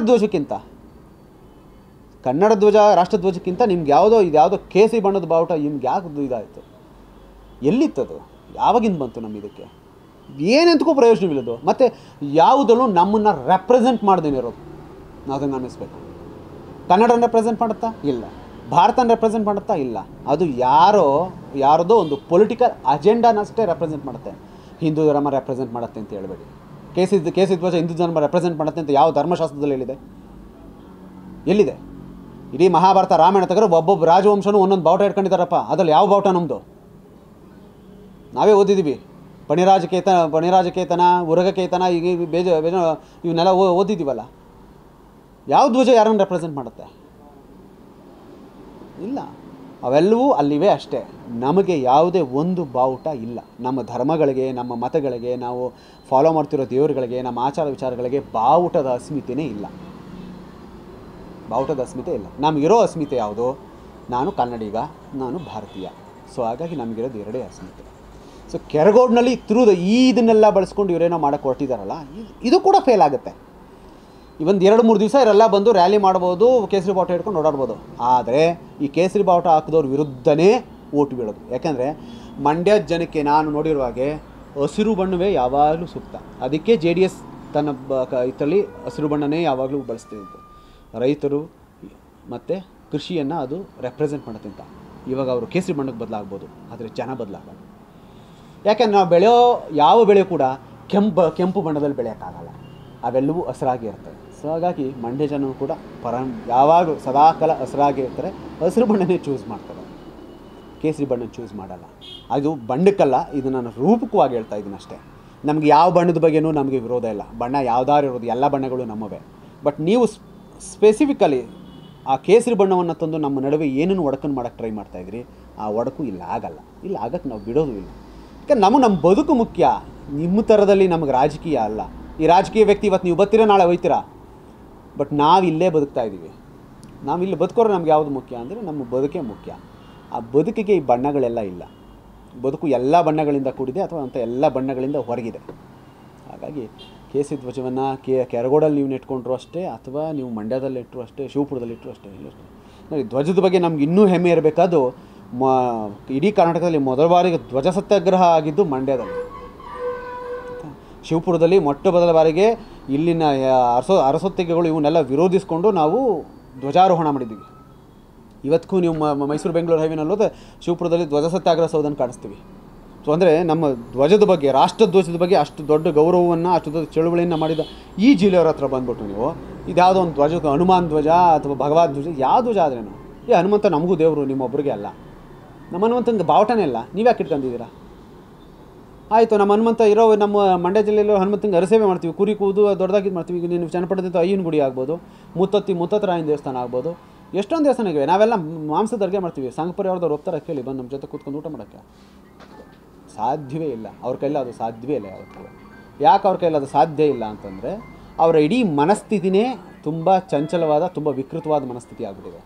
ಧ್ವಜ ರಾಷ್ಟ್ರಧ್ವಜಕ್ಕಿಂತ ನಿಮ್ಗೆ ಯಾವುದೋ ಕೇಸರಿ ಬಣ್ಣದ ಬಾವುಟ ನಿಮ್ಗೆ ಯಾವುದು ಇದಾಯಿತು? ಎಲ್ಲಿತ್ತದು? ಯಾವಾಗಿಂದ ಬಂತು ನಮ್ಮ ಇದಕ್ಕೆ? ಏನಂತಕ್ಕೂ ಪ್ರಯೋಜನವಿಲ್ಲದು. ಮತ್ತು ಯಾವುದಲ್ಲೂ ನಮ್ಮನ್ನು ರೆಪ್ರೆಸೆಂಟ್ ಮಾಡ್ದೇನೆ ಇರೋದು ನಾವು ಅದನ್ನು ಅನ್ನಿಸ್ಬೇಕು. ಕನ್ನಡನ ರೆಪ್ರೆಸೆಂಟ್ ಮಾಡುತ್ತಾ? ಇಲ್ಲ. ಭಾರತನ ರೆಪ್ರೆಸೆಂಟ್ ಮಾಡುತ್ತಾ? ಇಲ್ಲ. ಅದು ಯಾರದೋ ಒಂದು ಪೊಲಿಟಿಕಲ್ ಅಜೆಂಡಾನಷ್ಟೇ ರೆಪ್ರೆಸೆಂಟ್ ಮಾಡುತ್ತೆ. ಹಿಂದೂ ಧರ್ಮ ರೆಪ್ರೆಸೆಂಟ್ ಮಾಡುತ್ತೆ ಅಂತ ಹೇಳಬೇಡಿ. ಕೇಸರಿ ಧ್ವಜ ಹಿಂದೂ ಧರ್ಮ ರೆಪ್ರೆಸೆಂಟ್ ಮಾಡುತ್ತೆ ಅಂತ ಯಾವ ಧರ್ಮಶಾಸ್ತ್ರದಲ್ಲಿ ಎಲ್ಲಿದೆ? ಇಡೀ ಮಹಾಭಾರತ, ರಾಮಾಯಣ ತೆಗೆದ್ರೆ ಒಬ್ಬೊಬ್ಬ ರಾಜವಂಶನೂ ಒಂದೊಂದು ಬಾವುಟ ಇಟ್ಕೊಂಡಿದ್ದಾರಪ್ಪ. ಅದರಲ್ಲಿ ಯಾವ ಬಾವುಟ ನಮ್ಮದು? ನಾವೇ ಓದಿದ್ದೀವಿ. ಪಣಿರಾಜಕೇತನ, ಉರಗಕೇತನ, ಈಗ ಇವನ್ನೆಲ್ಲ ಓದಿದ್ದೀವಲ್ಲ. ಯಾವ ಧ್ವಜ ಯಾರನ್ನು ರೆಪ್ರೆಸೆಂಟ್ ಮಾಡುತ್ತೆ? ಇಲ್ಲ. ಅವೆಲ್ಲವೂ ಅಲ್ಲಿವೆ ಅಷ್ಟೇ. ನಮಗೆ ಯಾವುದೇ ಒಂದು ಬಾವುಟ ಇಲ್ಲ. ನಮ್ಮ ಧರ್ಮಗಳಿಗೆ, ನಮ್ಮ ಮತಗಳಿಗೆ, ನಾವು ಫಾಲೋ ಮಾಡ್ತಿರೋ ದೇವರುಗಳಿಗೆ, ನಮ್ಮ ಆಚಾರ ವಿಚಾರಗಳಿಗೆ ಬಾವುಟದ ಅಸ್ಮಿತೆಯೇ ಇಲ್ಲ. ನಮಗಿರೋ ಅಸ್ಮಿತೆ ಯಾವುದು? ನಾನು ಕನ್ನಡಿಗ, ನಾನು ಭಾರತೀಯ. ಸೊ ಹಾಗಾಗಿ ನಮಗಿರೋದು ಎರಡೇ ಅಸ್ಮಿತೆ. ಸೊ ಕೆರಗೋಡ್ನಲ್ಲಿ ಇದನ್ನೆಲ್ಲ ಬಳಸ್ಕೊಂಡು ಇವರೇನೋ ಮಾಡೋಕ್ಕೆ ಹೊರಟಿದ್ದಾರಲ್ಲ, ಇದು ಕೂಡ ಫೇಲ್ ಆಗುತ್ತೆ. ಇವೊಂದು 2-3 ದಿವಸ ಇವರೆಲ್ಲ ಬಂದು ರ್ಯಾಲಿ ಮಾಡ್ಬೋದು, ಕೇಸರಿ ಬಾವುಟ ಹಿಡ್ಕೊಂಡು ಓಡಾಡ್ಬೋದು. ಆದರೆ ಈ ಕೇಸರಿ ಬಾವುಟ ಹಾಕಿದವ್ರ ವಿರುದ್ಧನೇ ಓಟು ಬೀಳೋದು. ಯಾಕೆಂದರೆ ಮಂಡ್ಯ ಜನಕ್ಕೆ ನಾನು ನೋಡಿರುವ ಹಾಗೆ ಹಸಿರು ಬಣ್ಣವೇ ಯಾವಾಗಲೂ ಸೂಕ್ತ. ಅದಕ್ಕೆ JDS ತನ್ನ ಇದರಲ್ಲಿ ಹಸಿರು ಬಣ್ಣನೇ ಯಾವಾಗಲೂ ಬಳಸ್ತಿದ್ದು. ರೈತರು ಮತ್ತು ಕೃಷಿಯನ್ನು ಅದು ರೆಪ್ರೆಸೆಂಟ್ ಮಾಡುತ್ತೆ ಅಂತ. ಇವಾಗ ಅವರು ಕೇಸರಿ ಬಣ್ಣಕ್ಕೆ ಬದಲಾಗ್ಬೋದು, ಆದರೆ ಜನ ಬದಲಾಗಲ್ಲ. ಯಾಕೆಂದ್ರೆ ನಾವು ಬೆಳೆಯೋ ಯಾವ ಬೆಳೆ ಕೂಡ ಕೆಂಪು ಬಣ್ಣದಲ್ಲಿ ಬೆಳೆಯೋಕ್ಕಾಗಲ್ಲ. ಅವೆಲ್ಲವೂ ಹಸಿರಾಗಿ ಇರ್ತವೆ. ಸೊ ಹಾಗಾಗಿ ಮಂಡ್ಯ ಜನರು ಕೂಡ ಯಾವಾಗಲೂ ಸದಾಕಾಲ ಹಸಿರಾಗಿ ಇರ್ತಾರೆ. ಹಸಿರು ಬಣ್ಣನೇ ಚೂಸ್ ಮಾಡ್ತಾರೆ, ಕೇಸರಿ ಬಣ್ಣ ಚೂಸ್ ಮಾಡಲ್ಲ. ಅದು ಬಣ್ಣಕ್ಕಲ್ಲ, ಇದು ನಾನು ರೂಪಕವಾಗಿ ಹೇಳ್ತಾ ಇದ್ದೀನಿ ಅಷ್ಟೇ. ನಮಗೆ ಯಾವ ಬಣ್ಣದ ಬಗ್ಗೆನೂ ನಮಗೆ ವಿರೋಧ ಇಲ್ಲ. ಬಣ್ಣ ಯಾವ್ದಾರು ಇರೋದು, ಎಲ್ಲ ಬಣ್ಣಗಳು ನಮ್ಮವೇ. ಬಟ್ ನೀವು ಸ್ಪೆಸಿಫಿಕಲಿ ಆ ಕೇಸರಿ ಬಣ್ಣವನ್ನು ತಂದು ನಮ್ಮ ನಡುವೆ ಏನನ್ನು ಒಡಕನ್ನು ಮಾಡೋಕ್ಕೆ ಟ್ರೈ ಮಾಡ್ತಾಯಿದ್ರಿ. ಆ ಒಡಕು ಇಲ್ಲ ಆಗಲ್ಲ. ಇಲ್ಲ ಆಗಕ್ಕೆ ನಾವು ಬಿಡೋದು ಇಲ್ಲ. ಯಾಕಂದ್ರೆ ನಮ್ಮ ಬದುಕು ಮುಖ್ಯ. ನಿಮ್ಮ ಥರದಲ್ಲಿ ನಮಗೆ ರಾಜಕೀಯ ಅಲ್ಲ. ಈ ರಾಜಕೀಯ ವ್ಯಕ್ತಿ ಇವತ್ತು ನೀವು ಬರ್ತೀರಾ, ನಾಳೆ ಹೋಯ್ತೀರಾ. ಬಟ್ ನಾವಿಲ್ಲೇ ಬದುಕ್ತಾ ಇದ್ದೀವಿ. ನಾವಿಲ್ಲಿ ಬದುಕೋರು ನಮ್ಗೆ ಯಾವುದು ಮುಖ್ಯ ಅಂದರೆ ನಮ್ಮ ಬದುಕೇ ಮುಖ್ಯ. ಆ ಬದುಕಿಗೆ ಈ ಬಣ್ಣಗಳೆಲ್ಲ ಇಲ್ಲ. ಬದುಕು ಎಲ್ಲ ಬಣ್ಣಗಳಿಂದ ಕೂಡಿದೆ, ಅಥವಾ ಅಂಥ ಎಲ್ಲ ಬಣ್ಣಗಳಿಂದ ಹೊರಗಿದೆ. ಹಾಗಾಗಿ ಕೇಸರಿ ಧ್ವಜವನ್ನು ಕೆರಗೋಡಲ್ಲಿ ನೀವು ನೆಟ್ಕೊಂಡ್ರು ಅಷ್ಟೇ, ಅಥವಾ ನೀವು ಮಂಡ್ಯದಲ್ಲಿ ಇಟ್ಟರು ಅಷ್ಟೇ, ಶಿವಪುರದಲ್ಲಿ ಇಟ್ಟರು ಅಷ್ಟೇ, ಇಲ್ಲ ನೋಡಿ. ಧ್ವಜದ ಬಗ್ಗೆ ನಮ್ಗೆ ಇನ್ನೂ ಹೆಮ್ಮೆ ಇರಬೇಕಾದ್ದು ಇಡೀ ಕರ್ನಾಟಕದಲ್ಲಿ ಮೊದಲ ಬಾರಿಗೆ ಧ್ವಜ ಸತ್ಯಾಗ್ರಹ ಆಗಿದ್ದು ಮಂಡ್ಯದಲ್ಲಿ. ಶಿವಪುರದಲ್ಲಿ ಮೊಟ್ಟ ಮೊದಲ ಬಾರಿಗೆ ಇಲ್ಲಿನ ಅರಸೊತ್ತಿಗೆಗಳು ಇವನ್ನೆಲ್ಲ ವಿರೋಧಿಸ್ಕೊಂಡು ನಾವು ಧ್ವಜಾರೋಹಣ ಮಾಡಿದ್ದೀವಿ. ಇವತ್ತಿಗೂ ನೀವು ಮೈಸೂರು ಬೆಂಗಳೂರು ಹೈವೇನಲ್ಲೋದು ಶಿವಪುರದಲ್ಲಿ ಧ್ವಜ ಸತ್ಯಾಗ್ರಹ ಸೌಧನ ಕಾಣಿಸ್ತೀವಿ. ಸೊ ಅಂದರೆ ನಮ್ಮ ಧ್ವಜದ ಬಗ್ಗೆ, ರಾಷ್ಟ್ರಧ್ವಜದ ಬಗ್ಗೆ ಅಷ್ಟು ದೊಡ್ಡ ಗೌರವವನ್ನು, ಅಷ್ಟು ದೊಡ್ಡ ಚಳುವಳಿಯನ್ನು ಮಾಡಿದ ಈ ಜಿಲ್ಲೆಯವ್ರ ಹತ್ರ ಬಂದ್ಬಿಟ್ಟು ನೀವು ಇದ್ಯಾವುದೋ ಒಂದು ಧ್ವಜ, ಹನುಮಾನ್ ಧ್ವಜ ಅಥವಾ ಭಗವದ್ ಧ್ವಜ, ಯಾವ ಧ್ವಜ ಆದ್ರೇನು? ಹನುಮಂತ ನಮಗೂ ದೇವರು, ನಿಮ್ಮೊಬ್ಬರಿಗೆ ಅಲ್ಲ. ನಮ್ಮ ಹನುಮಂತಂದು ಬಾವುಟನೇ ಇಲ್ಲ, ನೀವ್ಯಾಕೆ ಇಟ್ಕೊಂಡಿದ್ದೀರಾ? ಆಯಿತು, ನಮ್ಮ ಹನುಮಂತ ಇರೋ ನಮ್ಮ ಮಂಡ್ಯ ಜಿಲ್ಲೆಯಲ್ಲೂ ಹನುಮಂತಂಗೆ ಅರಸೇವೆ ಮಾಡ್ತೀವಿ, ಕುರಿ ಕೂದು ದೊಡ್ಡದಾಗಿ ಮಾಡ್ತೀವಿ. ಈಗ ನೀನು ಚನ್ನಪಟ್ಟಣದ ಅಯ್ಯನ ಗುಡಿ ಆಗ್ಬೋದು, ಮುತ್ತತ್ತರಾಯನ ದೇವಸ್ಥಾನ ಆಗ್ಬೋದು, ಎಷ್ಟೊಂದು ದೇವಸ್ಥಾನಗಳಿವೆ. ನಾವೆಲ್ಲ ಮಾಂಸದ ಅಡುಗೆ ಮಾಡ್ತೀವಿ. ಸಂಘಪುರಿ ಅವ್ರದ್ದು ಒಪ್ತಾರೆ ಕೇಳಿ, ಬಂದು ನಮ್ಮ ಜೊತೆ ಕೂತ್ಕೊಂಡು ಊಟ ಮಾಡೋಕ್ಕೆ. ಸಾಧ್ಯವೇ ಇಲ್ಲ, ಅವ್ರ ಕೈಲಿ ಅದು ಸಾಧ್ಯವೇ ಇಲ್ಲ ಯಾವತ್ತೂ. ಯಾಕೆ ಅವ್ರ ಕೈಲಿ ಅದು ಸಾಧ್ಯ ಇಲ್ಲ ಅಂತಂದರೆ ಅವರ ಇಡೀ ಮನಸ್ಥಿತಿನೇ ತುಂಬ ಚಂಚಲವಾದ, ತುಂಬ ವಿಕೃತವಾದ ಮನಸ್ಥಿತಿ ಆಗಿಬಿಟ್ಟಿದೆ.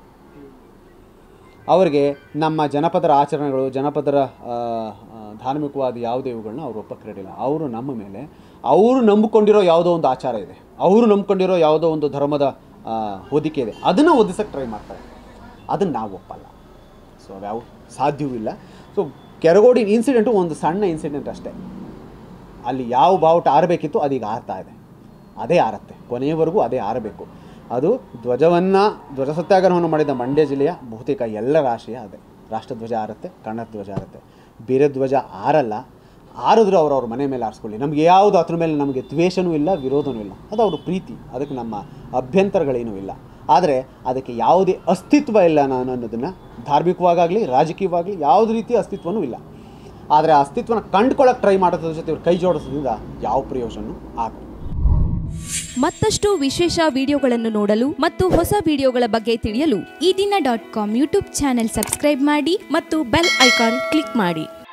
ಅವರಿಗೆ ನಮ್ಮ ಜನಪದರ ಆಚರಣೆಗಳು, ಜನಪದರ ಧಾರ್ಮಿಕವಾದ ಯಾವುದೇ ಇವುಗಳನ್ನ ಅವರು ಒಪ್ಪಕ್ಕೆ ರೆಡಿಲ್ಲ. ಅವರು ನಮ್ಮ ಮೇಲೆ ಅವರು ನಂಬಿಕೊಂಡಿರೋ ಯಾವುದೋ ಒಂದು ಆಚಾರ ಇದೆ, ಅವರು ನಂಬ್ಕೊಂಡಿರೋ ಯಾವುದೋ ಒಂದು ಧರ್ಮದ ಹೊದಿಕೆ ಇದೆ, ಅದನ್ನು ಒದಿಸೋಕ್ಕೆ ಟ್ರೈ ಮಾಡ್ತಾರೆ. ಅದನ್ನು ನಾವು ಒಪ್ಪಲ್ಲ. ಸೊ ಯಾವ ಸಾಧ್ಯವೂ ಇಲ್ಲ. ಸೊ ಕೆರಗೋಡಿ ಇನ್ಸಿಡೆಂಟು ಒಂದು ಸಣ್ಣ ಇನ್ಸಿಡೆಂಟ್ ಅಷ್ಟೇ. ಅಲ್ಲಿ ಯಾವ ಬಾವುಟ ಆರಬೇಕಿತ್ತು ಅದೀಗ ಆರ್ತಾ ಇದೆ, ಅದೇ ಆರತ್ತೆ, ಕೊನೆಯವರೆಗೂ ಅದೇ ಆರಬೇಕು. ಅದು ಧ್ವಜ ಸತ್ಯಾಗ್ರಹವನ್ನು ಮಾಡಿದ ಮಂಡ್ಯ ಜಿಲ್ಲೆಯ ಬಹುತೇಕ ಎಲ್ಲರ ಆಶಯ ಅದೇ. ರಾಷ್ಟ್ರಧ್ವಜ ಆರುತ್ತೆ, ಕನ್ನಡ ಧ್ವಜ ಆರುತ್ತೆ, ಬೇರೆ ಧ್ವಜ ಆರಲ್ಲ. ಆರಿದ್ರು ಅವ್ರವ್ರ ಮನೆ ಮೇಲೆ ಆರಿಸ್ಕೊಳ್ಳಿ, ನಮಗೆ ಯಾವುದು ಅದ್ರ ಮೇಲೆ ನಮಗೆ ದ್ವೇಷವೂ ಇಲ್ಲ, ವಿರೋಧವೂ ಇಲ್ಲ. ಅದು ಅವ್ರ ಪ್ರೀತಿ, ಅದಕ್ಕೆ ನಮ್ಮ ಅಭ್ಯಂತರಗಳೇನೂ ಇಲ್ಲ. ಆದರೆ ಅದಕ್ಕೆ ಯಾವುದೇ ಅಸ್ತಿತ್ವ ಇಲ್ಲ ಅನ್ನೋದನ್ನು ಧಾರ್ಮಿಕವಾಗಲಿ ರಾಜಕೀಯವಾಗಲಿ ಯಾವುದೇ ರೀತಿಯ ಅಸ್ತಿತ್ವವೂ ಇಲ್ಲ. ಆದರೆ ಆ ಅಸ್ತಿತ್ವನ ಕಂಡುಕೊಳ್ಳೋಕೆ ಟ್ರೈ ಮಾಡೋದ್ರ ಜೊತೆ ಇವ್ರು ಕೈ ಜೋಡಿಸೋದ್ರಿಂದ ಯಾವ ಪ್ರಯೋಜನವೂ ಆಗಲ್ಲ. ಮತ್ತಷ್ಟು ವಿಶೇಷ ವಿಡಿಯೋಗಳನ್ನು ನೋಡಲು ಮತ್ತು ಹೊಸ ವಿಡಿಯೋಗಳ ಬಗ್ಗೆ ತಿಳಿಯಲು ಈ ದಿನ .com ಯೂಟ್ಯೂಬ್ ಚಾನೆಲ್ ಸಬ್ಸ್ಕ್ರೈಬ್ ಮಾಡಿ ಮತ್ತು ಬೆಲ್ ಐಕಾನ್ ಕ್ಲಿಕ್ ಮಾಡಿ.